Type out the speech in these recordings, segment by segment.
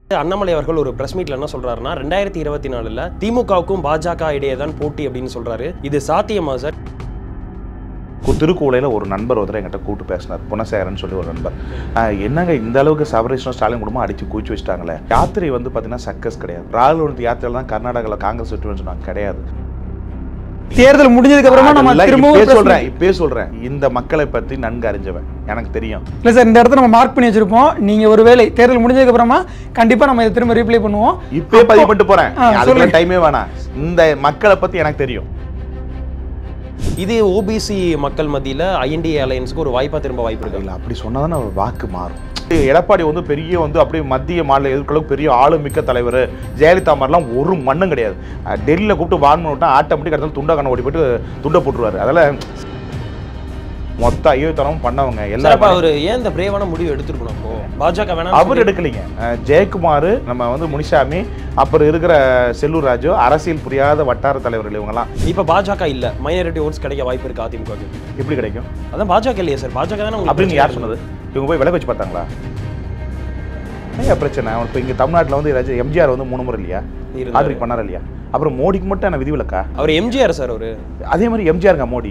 அண்ணாமலை அவர்கள் ஒரு பிரஸ் மீட்ல என்ன சொல்றாருன்னா 2024ல திமுகவுக்கும் பாஜக இடையே தான் போட்டி அப்படின்னு சொல்றாரு. இது சாத்தியமா சார்? திருக்குவளையில் ஒரு நண்பர் ஒருத்தர் என்கிட்ட கூப்பிட்டு பேசினார், புனசேகரன் சொல்லி ஒரு நண்பர். என்னங்க இந்த அளவுக்கு சபரீஷனும் ஸ்டாலின் குடும்பம் அடிச்சு குவிச்சு வச்சிட்டாங்களே. யாத்திரை வந்து பார்த்தீங்கன்னா சர்க்கஸ் கிடையாது. ராகுல் யாத்திரையில் தான் கர்நாடகாவில் காங்கிரஸ் வெற்றி சொன்னாங்க, கிடையாது. தேர்தல் முடிஞ்சதுக்கு அப்புறமா நம்ம திரும்பவும் இப்பே சொல்றேன், இந்த மக்களை பத்தி நன்கு அறிஞ்சவன், எனக்கு தெரியும். இல்ல சார், இந்த இடத்துல நம்ம மார்க் பண்ணி வச்சிருப்போம். நீங்க ஒருவேளை தேர்தல் முடிஞ்சதுக்கு அப்புறமா கண்டிப்பா நம்ம இதை திரும்ப ரீப்ளை பண்ணுவோம். இப்பே பதிவு பண்ணிட்டு போறேன், அதுக்கு டைமே வேணாம். இந்த மக்களை பத்தி எனக்கு தெரியும். இது ஓபிசி மக்கள் மத்தியில் ஐஎன்டிஏ அலையன்ஸ்க்கு ஒரு வாய்ப்பா திரும்ப வாய்ப்பு இருக்கு. இல்லை, அப்படி சொன்னாதான் வாக்கு மாறும். எடப்பாடி வந்து பெரிய வந்து அப்படியே மத்திய மாநில எதிர்க்களவுக்கு பெரிய ஆளுமிக்க தலைவர். ஜெயலலிதா மாதிரிலாம் ஒரு மண்ணும் கிடையாது. டெல்லியில் கூப்பிட்டு வார்ன் விட்டா ஆட்டோமேட்டிக் இடத்துல துண்டை கண்ண ஓடி போயிட்டு துண்டை போட்டுருவாரு. அதில் மொத்த ஐயோத்தனமும் பண்ணவங்க எல்லாரும். அவர் ஏன் இந்த பிரேவான முடிவு எடுத்துருக்கணும்? பாஜக வேணாம் அவர் எடுக்கலைங்க. ஜெயக்குமார், நம்ம வந்து முனிசாமி, அப்புறம் இருக்கிற செல்லூர் ராஜு, அரசியல் புரியாத வட்டார தலைவர்கள் இவங்கலாம். இப்போ பாஜக இல்லை, மைனாரிட்டி ஓட்ஸ் கிடைக்க வாய்ப்பு இருக்கு அதிமுக. எப்படி கிடைக்கும்? அதான் பாஜக இல்லையா சார்? பாஜக தானே அப்படின்னு யார் சொன்னது? இவங்க போய் விலை வச்சு பார்த்தாங்களா? பிரச்சனை இப்போ இங்கே தமிழ்நாட்டில் வந்து எம்ஜிஆர் வந்து 3 முறை இல்லையா ஆட்ரி பண்ணார் இல்லையா? அப்புறம் மோடிக்கு மட்டும் என்ன விதிவிலக்கா? அவர் எம்ஜிஆர் சார். அவரு அதே மாதிரி எம்ஜிஆருங்க மோடி.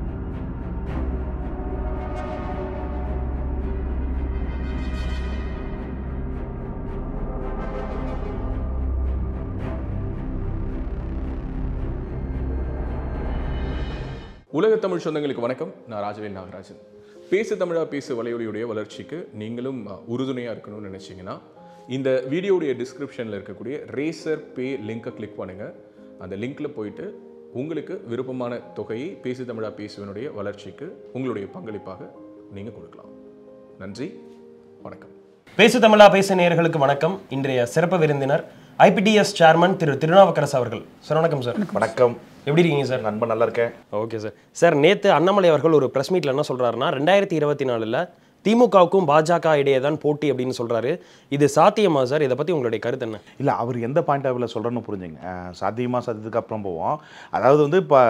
உலக தமிழ் சொந்தங்களுக்கு வணக்கம். நான் ராஜவேல் நாகராஜன். பேசு தமிழா பேசு வலையொலியுடைய வளர்ச்சிக்கு நீங்களும் உறுதுணையாக இருக்கணும்னு நினச்சிங்கன்னா இந்த வீடியோடைய டிஸ்கிரிப்ஷனில் இருக்கக்கூடிய ரேசர் பே லிங்கை கிளிக் பண்ணுங்கள். அந்த லிங்க்கில் போயிட்டு உங்களுக்கு விருப்பமான தொகையை பேசு தமிழா பேசுவனுடைய வளர்ச்சிக்கு உங்களுடைய பங்களிப்பாக நீங்கள் கொடுக்கலாம். நன்றி, வணக்கம். பேசு தமிழா பேசு நேயர்களுக்கு வணக்கம். இன்றைய சிறப்பு விருந்தினர் IPDS சேர்மன் திரு திருநாவுக்கரசு அவர்கள். சார் வணக்கம் சார். வணக்கம். எப்படி இருக்கீங்க சார்? நண்பன் நல்லா இருக்கேன். Okay sir. சார், நேற்று அண்ணாமலை அவர்கள் ஒரு பிரஸ் மீட்ல என்ன சொல்றாருன்னா 2024ல திமுகவுக்கும் பாஜக இடையே தான் போட்டி அப்படின்னு சொல்றாரு. இது சாத்தியமா சார்? இதை பத்தி உங்களுடைய கருத்து என்ன? இல்லை, அவர் எந்த பாயிண்ட் ஆஃப் வியூவில் சொல்கிறேன்னு புரிஞ்சுங்க. சாத்தியத்துக்கு அப்புறம் போவோம். அதாவது வந்து இப்போ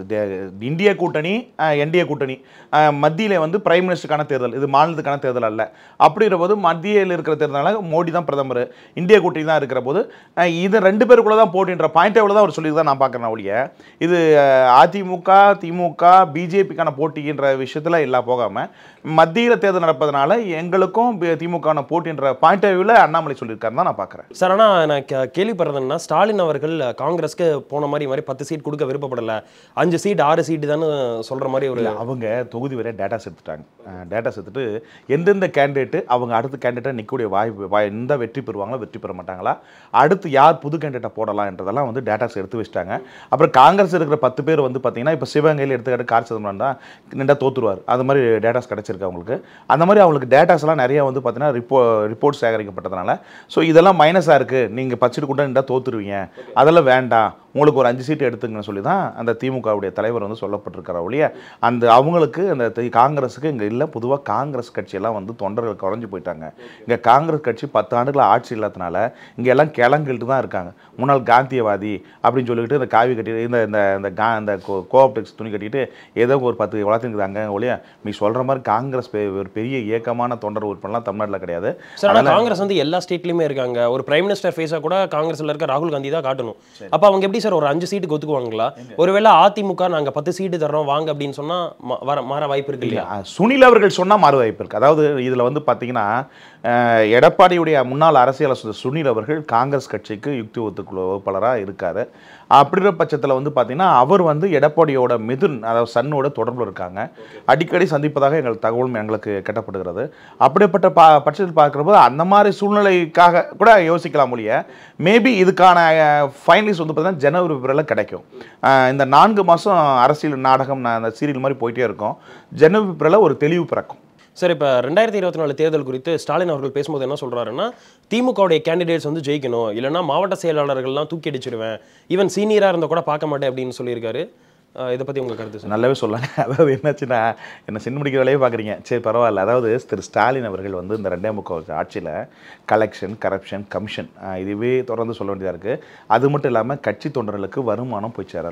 இந்திய கூட்டணி, என்டிஏ கூட்டணி மத்தியில் வந்து பிரைம் மினிஸ்டருக்கான தேர்தல், இது மாநிலத்துக்கான தேர்தல் அல்ல. அப்படிங்கிற போது மத்தியில் இருக்கிற தேர்தலால் மோடி தான் பிரதமர், இந்திய கூட்டணி தான் இருக்கிற போது இது 2 பேருக்குள்ள தான் போட்டின்ற பாயிண்ட் ஆஃப் வியூவில் தான் அவர் சொல்லி தான் நான் பார்க்குறேன். ஒழிய இது அதிமுக, திமுக, பிஜேபிக்கான போட்டின்ற விஷயத்தில் எல்லாம் போகாமல் மத்தியில் தேர்தல் நடப்பதனால எங்களுக்கும் திமுக போட்டின்ற பாயிண்ட் ஆஃப் வியூவில் அண்ணாமலை சொல்லியிருக்காரு தான் நான் பார்க்குறேன். சார், ஆனால் நான் கேள்விப்படுறதுன்னா ஸ்டாலின் அவர்கள் காங்கிரஸ்க்கு போன மாதிரி 10 சீட் கொடுக்க விருப்பப்படலை, 5 சீட் 6 சீட்டு தானே சொல்கிற மாதிரி ஒரு. அவங்க தொகுதி வரை டேட்டாஸ் எடுத்துட்டாங்க. டேட்டாஸ் எடுத்துட்டு எந்தெந்த கேண்டிடேட்டு அவங்க அடுத்த கேண்டிடேட்டாக நிற்கக்கூடிய வாய்ப்பு, எந்த வெற்றி பெறுவாங்களா வெற்றி பெற மாட்டாங்களா, அடுத்து யார் புது கேண்டிடேட்டை போடலாம் என்றதெல்லாம் வந்து டேட்டாஸ் எடுத்து வச்சிட்டாங்க. அப்புறம் காங்கிரஸ் இருக்கிற 10 பேர் வந்து பார்த்தீங்கன்னா இப்போ சிவகங்கையில் எடுத்துக்கிட்டு கார் சிதம்பரம் தான் நின்றா தோத்துருவார். அது மாதிரி டேட்டாஸ் கிடச்சிருக்கு அவங்களுக்கு. அந்த மாதிரி அவங்களுக்கு டேட்டாஸ்லாம் நிறைய வந்து பார்த்தீங்கன்னா ரிப்போர்ட் சேகரிக்கப்பட்டதுனால ஸோ இதெல்லாம் மைனஸாக இருக்குது, நீங்கள் 10 சீட்டு கூட நின்றா தோத்துருவீங்க, அதெல்லாம் வேண்டாம், உங்களுக்கு ஒரு 5 சீட்டு எடுத்துங்கன்னு சொல்லி தான் அந்த திமுகவுடைய தலைவர் வந்து சொல்லப்பட்டிருக்கிற ஒழிய அந்த அவங்களுக்கு அந்த காங்கிரஸுக்கு இங்கே இல்லை. பொதுவாக காங்கிரஸ் கட்சியெல்லாம் வந்து தொண்டர்கள் குறைஞ்சி போயிட்டாங்க. இங்கே காங்கிரஸ் கட்சி 10 ஆண்டுகள் ஆட்சி இல்லாதனால இங்கே எல்லாம் கிளங்கிட்டு தான் இருக்காங்க. முன்னாள் காந்தியவாதி அப்படின்னு சொல்லிக்கிட்டு இந்த காவி கட்டிட்டு இந்த கோஆப்டெக்ஸ் துணி கட்டிட்டு ஏதோ ஒரு 10 வளர்த்துக்குது அங்கே ஒழிய நீ சொல்கிற மாதிரி காங்கிரஸ் ஒரு பெரிய இயக்கமான தொண்டர் உறுப்பினர்லாம் தமிழ்நாட்டில் கிடையாது. காங்கிரஸ் வந்து எல்லா ஸ்டேட்லையுமே இருக்காங்க. ஒரு பிரைம் மினிஸ்டர் ஃபேஸாக கூட காங்கிரஸில் இருக்க ராகுல் காந்தி தான் காட்டணும். அப்போ அவங்க எப்படி சார் ஒரு 5 சீட்டுக்கு ஒத்துக்குவாங்களா? ஒருவேளை அதிமுக நாங்கள் 10 சீட்டு தர்றோம் வாங்க அப்படின்னு சொன்னால் மாற வாய்ப்பு இருக்கு இல்லையா? சுனில் அவர்கள் சொன்னால் மாற வாய்ப்பு இருக்குது. அதாவது இதில் வந்து பார்த்தீங்கன்னா எடப்பாடியுடைய முன்னாள் அரசியல் சுனில் அவர்கள் காங்கிரஸ் கட்சிக்கு யுக்தி வகுப்பாளராக இருக்கார். அப்படின்ற பட்சத்தில் வந்து பார்த்தீங்கன்னா அவர் வந்து எடப்பாடியோட மிதுன், அதாவது சன்னோட தொடர்பில் இருக்காங்க. அடிக்கடி சந்திப்பதாக எங்களுக்கு கட்டப்படுகிறது. அப்படிப்பட்ட பட்சத்தில் பார்க்குறபோது அந்த மாதிரி சூழ்நிலைக்காக கூட யோசிக்கலாம் ஒழிய மேபி இதுக்கான ஃபைனலிஸ்ட் வந்து பார்த்தீங்கன்னா ஜனவரி பிப்ரவரியில் கிடைக்கும். இந்த 4 மாதம் அரசியல் நாடகம் அந்த சீரியல் மாதிரி போயிட்டே இருக்கும். ஜனவரி பிப்ரவரியில் ஒரு தெளிவு பிறக்கும். சார், இப்போ 2024 தேர்தல் குறித்து ஸ்டாலின் அவர்கள் பேசும்போது என்ன சொல்கிறாருன்னா திமுகவுடைய கேண்டிடேட்ஸ் வந்து ஜெயிக்கணும், இல்லைனா மாவட்ட செயலாளர்கள்லாம் தூக்கி அடிச்சிடுவேன், ஈவன் சீனியராக இருந்தால் கூட பார்க்க மாட்டேன் அப்படின்னு சொல்லியிருக்காரு. இதை பற்றி உங்கள் கருத்து சார்? நல்லாவே சொல்லலாங்க. அதாவது என்னாச்சுன்னா என்ன சின்ன முடிக்கிற வேலையே பார்க்குறீங்க, சரி பரவாயில்ல. அதாவது திரு ஸ்டாலின் அவர்கள் வந்து இந்த 2.25 ஆட்சியில் கலெக்ஷன், கரப்ஷன், கமிஷன் இதுவே தொடர்ந்து சொல்ல வேண்டியதாக இருக்குது. அது மட்டும் இல்லாமல் கட்சி தொண்டர்களுக்கு வருமானம் போய் சேரலை.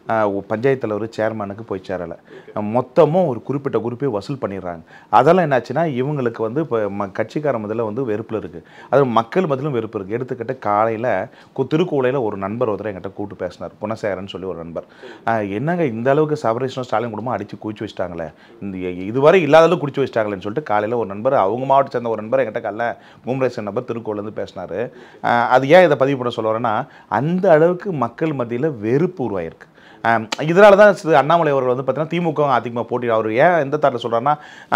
பஞ்சாயத்து தலைவர் சேர்மனுக்கு போய் சேரலை. மொத்தமும் ஒரு குறிப்பிட்ட குரூப்பே வசூல் பண்ணிடுறாங்க. அதெல்லாம் என்னாச்சுன்னா இவங்களுக்கு வந்து இப்போ கட்சிக்கார முதல்ல வந்து வெறுப்பில் இருக்குது, அது மக்கள் மதிலும் வெறுப்பு இருக்குது. எடுத்துக்கிட்ட காலையில் திருக்கோளையில் ஒரு நண்பர் ஒருத்தர் என்கிட்ட கூப்பிட்டு பேசினார், குணசேகரன் சொல்லி ஒரு நண்பர். என்னங்க இந்த அளவுக்கு சபரீஷனும் ஸ்டாலின் குடும்பம் அடித்து குடிச்சு வச்சிட்டாங்களே, இந்த இதுவரை இல்லாத அளவுக்கு குடிச்சு வச்சிட்டாங்களேன்னு சொல்லிட்டு காலையில் ஒரு நண்பர், அவங்க மாவட்டத்தை சேர்ந்த ஒரு நண்பர் என்கிட்ட காலைல பூமரேசன் நபர் திருக்கோவிலேருந்து பேசினார். அது ஏன் இதை பதிவு பண்ண சொல்ல வரேன்னா, அந்த அளவுக்கு மக்கள் மத்தியில் வெறுப்பு உருவாயிருக்கு. இதனால தான் அண்ணாமலை அவர்கள் வந்து பார்த்தீங்கன்னா திமுக அதிகமாக போட்டி. அவர் ஏன் எந்த தாட்டில் சொல்கிறாருன்னா,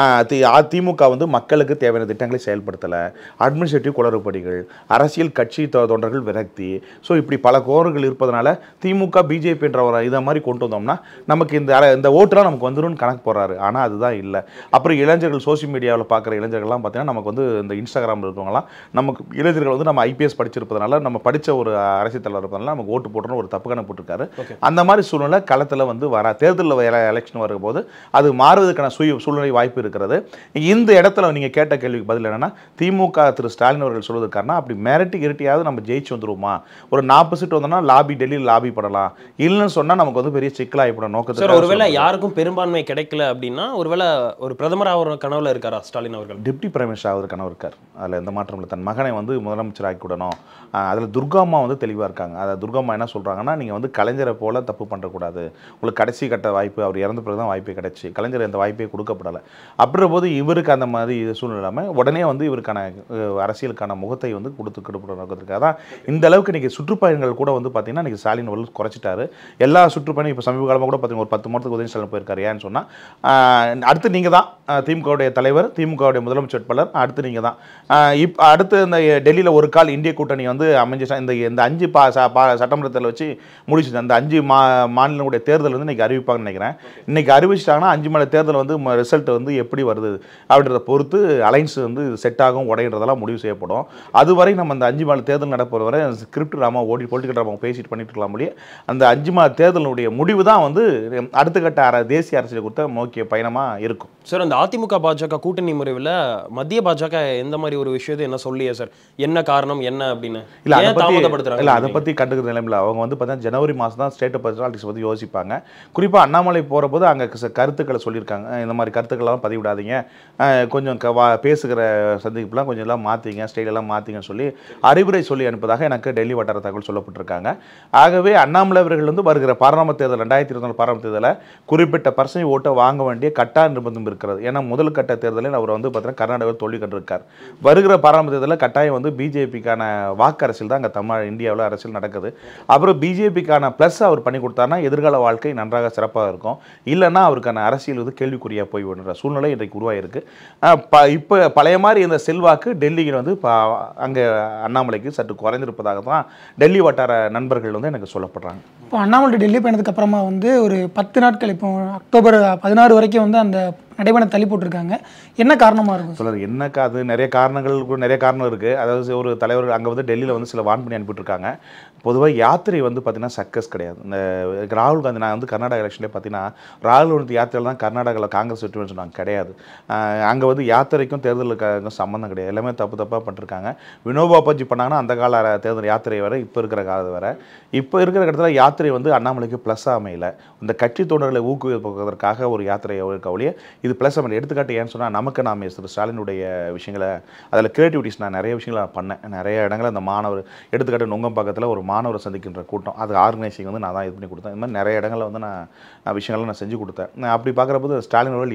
திமுக வந்து மக்களுக்கு தேவையான திட்டங்களை செயல்படுத்தலை, அட்மினிஸ்ட்ரேட்டிவ் குளறுபடிகள், அரசியல் கட்சி தொண்டர்கள் விரக்தி, ஸோ இப்படி பல கோரங்கள் இருப்பதனால திமுக பிஜேபின்ற ஒரு இதை மாதிரி கொண்டு வந்தோம்னா நமக்கு இந்த ஓட்டுலாம் நமக்கு வந்துடும் கணக்கு போடுறாரு. ஆனால் அதுதான் இல்லை. அப்புறம் இளைஞர்கள் சோசியல் மீடியாவில் பார்க்குற இளைஞர்கள்லாம் பார்த்தீங்கன்னா நமக்கு வந்து இந்த இன்ஸ்டாகிராமில் இருக்கவங்களாம் நமக்கு இளைஞர்கள் வந்து நம்ம IPS படிச்சிருப்பதனால, நம்ம படித்த ஒரு அரசியல் தலைவர் இருப்பதனால நமக்கு ஓட்டு போட்டுன்னு ஒரு தப்பு கணக்கு போட்டிருக்காரு. அந்த மாதிரி சூழ்நிலை களத்தில் வந்து தேர்தலில் எலெக்ஷன் வரும்போது அது மாறுவதற்கான சூழ்நிலை வாய்ப்பு இருக்கிறது. இந்த இடத்துல நீங்கள் கேட்ட கேள்விக்கு பதில் என்னன்னா, திமுக திரு ஸ்டாலின் அவர்கள் சொல்வதற்கான அப்படி மிரட்டி இரட்டியாவது நம்ம ஜெயிச்சு வந்துருவோமா, ஒரு 40 சீட் வந்தோம்னா டெல்லியில் லாபி படலாம், இல்லைன்னு சொன்னால் நமக்கு வந்து பெரிய சிக்கலாகிப்படும் நோக்கத்தில். ஒருவேளை யாருக்கும் பெரும்பான்மை கிடைக்கல அப்படின்னா ஒருவேளை ஒரு பிரதமர் ஆகிற கனவுல இருக்காரா ஸ்டாலின் அவர்கள்? டிப்டி பிரைம் மினிஸ்டர் ஆகிற கனவு இருக்கார். அதில் எந்த மாற்றம் இல்லை. தன் மகனை வந்து முதலமைச்சர் ஆக்கி விடணும். அதில் துர்காம்மா வந்து தெளிவாக இருக்காங்க. அதை துர்காம்மா என்ன சொல்கிறாங்கன்னா, நீங்கள் வந்து கலைஞரை போல தப்பு பண்ணுறக்கூடாது, உங்களுக்கு கடைசி கட்ட வாய்ப்பு, அவர் இறந்த பிறகு தான் வாய்ப்பே கிடைச்சி, கலைஞர் எந்த வாய்ப்பே கொடுக்கப்படலை. அப்படின்ற போது இவருக்கு அந்த மாதிரி சூழ்நிலை இல்லாமல் உடனே வந்து இவருக்கான அரசியலுக்கான முகத்தை வந்து கொடுத்துக்கிட்டு தான் இந்த அளவுக்கு இன்றைக்கி சுற்றுப்பயணங்கள் கூட வந்து பார்த்தீங்கன்னா இன்றைக்கி ஸ்டாலின் அவர்கள் குறைச்சிட்டாரு. எல்லா சுற்றுப்பயணம் இப்போ சமீப காலமாக கூட பார்த்தீங்கன்னா ஒரு 10 மாதத்துக்கு உதயநிதி ஸ்டாலின் போயிருக்காரு. ஏன்னு சொன்னால் அடுத்து நீங்கள் தான் திமுகவுடைய தலைவர், திமுகவுடைய முதலமைச்சர் வேட்பாளர், அடுத்து நீங்கள் தான். இப்போ அடுத்து இந்த டெல்லியில் ஒரு கால் இந்திய கூட்டணி வந்து அமைஞ்சு இந்த 5 சட்டமன்றத்தில் வச்சு முடிச்சுது. அந்த 5 மாநிலங்களுடைய தேர்தல் வந்து இன்றைக்கி அறிவிப்பாங்கன்னு நினைக்கிறேன். இன்றைக்கி அறிவிச்சிட்டாங்கன்னா 5 மாநில தேர்தல் வந்து ரிசல்ட் வந்து எப்படி வருது அப்படின்றத பொறுத்து அலைன்ஸ் வந்து செட் ஆகும் உடையிறதெல்லாம் முடிவு செய்யப்படும். அதுவரை நம்ம அந்த 5 மாநில தேர்தல் நடப்பது வரை ஸ்கிரிப்ட் ட்ராமா ஓடி பொலிட்டிக்கல் ட்ராமா பேசிட்டு பண்ணிட்டு இருக்கலாம் முடியும். அந்த 5 மாநில தேர்தலுடைய முடிவு தான் வந்து அடுத்த கட்ட தேசிய அரசியல் கொடுத்த முக்கிய பயணமாக இருக்கும். சார், அந்த அதிமுக பாஜக கூட்டணி முறைவில் மத்திய பாஜக எந்த மாதிரி ஒரு விஷயத்தை என்ன சொல்லியே சார், என்ன காரணம் என்ன அப்படின்னு இல்லை தாமதப்படுத்துறாங்க? அதை பற்றி கண்டுக்கிற நிலைமையில் அவங்க வந்து பார்த்தீங்கன்னா ஜனவரி மாதம் தான் ஸ்டேட் பர்சனாலிட்டிஸ் பற்றி யோசிப்பாங்க. குறிப்பாக அண்ணாமலை போகிற போது அங்கே கருத்துக்களை சொல்லியிருக்காங்க. இந்த மாதிரி கருத்துக்கள்லாம் பதிவிடாதீங்க, கொஞ்சம் பேசுகிற சந்திப்புலாம் கொஞ்சம் எல்லாம் மாற்றிங்க, ஸ்டைலெல்லாம் மாற்றிங்கன்னு சொல்லி அறிவுரை சொல்லி அனுப்பதாக எனக்கு டெல்லி வட்டார தகவல் சொல்லப்பட்டிருக்காங்க. ஆகவே அண்ணாமலை அவர்கள் வந்து வருகிற பாராளுமன்ற தேர்தல் 2024 பாராளுமன்ற தேர்தலில் குறிப்பிட்ட பர்சன்டேஜ் ஓட்டை வாங்க வேண்டிய கட்டாய நிர்பந்தம் இருக்கிறது. ஏன்னா முதல் கட்ட தேர்தலில் அவர் வந்து பார்த்தீங்கன்னா கர்நாடகாவில் தோல்வி கண்டிருக்கார். வருகிற பாராளுமன்ற தேர்தலில் கட்டாயம் வந்து பிஜேபிக்கான வாக்கு அரசியல் தான் அங்கே இந்தியாவில் அரசியல் நடக்குது. அப்புறம் பிஜேபிக்கான ப்ளஸ் அவர் பண்ணி கொடுத்தாருன்னா எதிர்கால வாழ்க்கை நன்றாக சிறப்பாக இருக்கும். இல்லைன்னா அவருக்கான அரசியல் வந்து கேள்விக்குறியாக போய் விடுற சூழ்நிலை இன்றைக்கு உருவாயிருக்கு. இப்போ பழைய மாதிரி இந்த செல்வாக்கு டெல்லியில் வந்து அங்கே அண்ணாமலைக்கு சற்று குறைந்திருப்பதாக தான் டெல்லி வட்டார நண்பர்கள் வந்து எனக்கு சொல்லப்படுறாங்க. இப்போ அண்ணாமலை டெல்லி பயணத்துக்கு அப்புறமா வந்து ஒரு 10 நாட்கள், இப்போ அக்டோபர் 16 வரைக்கும் வந்து அந்த நடைபயணம் தள்ளி போட்டிருக்காங்க. என்ன காரணமாக இருக்கும் சொல்லுறது? என்னக்கா அது நிறைய காரணம் இருக்குது. அதாவது ஒரு தலைவர் அங்கே வந்து டெல்லியில் வந்து சில வான் பண்ணி அனுப்பிட்டுருக்காங்க. பொதுவாக யாத்திரை வந்து பார்த்தீங்கன்னா சக்கஸ் கிடையாது. இந்த ராகுல் காந்தி, நான் வந்து கர்நாடகா எலெக்ஷன்லேயே பார்த்தீங்கன்னா ராகுல் காந்தி யாத்திரையில் தான் கர்நாடகாவில் காங்கிரஸ் வெற்றின்னு சொன்னாங்க. கிடையாது. அங்கே வந்து யாத்திரைக்கும் தேர்தலுக்கும் சம்மந்தம் கிடையாது. எல்லாமே தப்பாக பண்ணிருக்காங்க. வினோபா பாஜி பண்ணாங்கன்னா அந்த கால தேர்தல் யாத்திரை வரை, இப்போ இருக்கிற காலத்து வரை. இப்போ இருக்கிற இடத்துல யாத்திரை வந்து அண்ணாமலைக்கு ப்ளஸ்ஸாக அமையல. இந்த கட்சி தொண்டர்களை ஊக்குவிப்பதற்காக ஒரு யாத்திரையை ஒழிய இது ப்ளஸ் அமையல. எடுத்துக்காட்டு ஏன்னு சொன்னால், நமக்கு நாம் ஸ்டாலினுடைய விஷயங்களை அதில் கிரியேட்டிவிட்டிஸ் நான் நிறைய விஷயங்களை பண்ணேன். நிறைய இடங்களில் அந்த மாணவர், எடுத்துக்காட்டு நுங்கம்பாக்கத்தில் ஒரு மாணவரை சந்திக்கின்ற கூட்டம், அது ஆர்கனைசிங் வந்து நான் தான் இது பண்ணி கொடுத்தேன். இந்த மாதிரி நிறைய இடங்களில் வந்து நான் விஷயங்களை நான் செஞ்சு கொடுத்தேன். அப்படி பார்க்குறப்போது ஸ்டாலின் அவர்கள்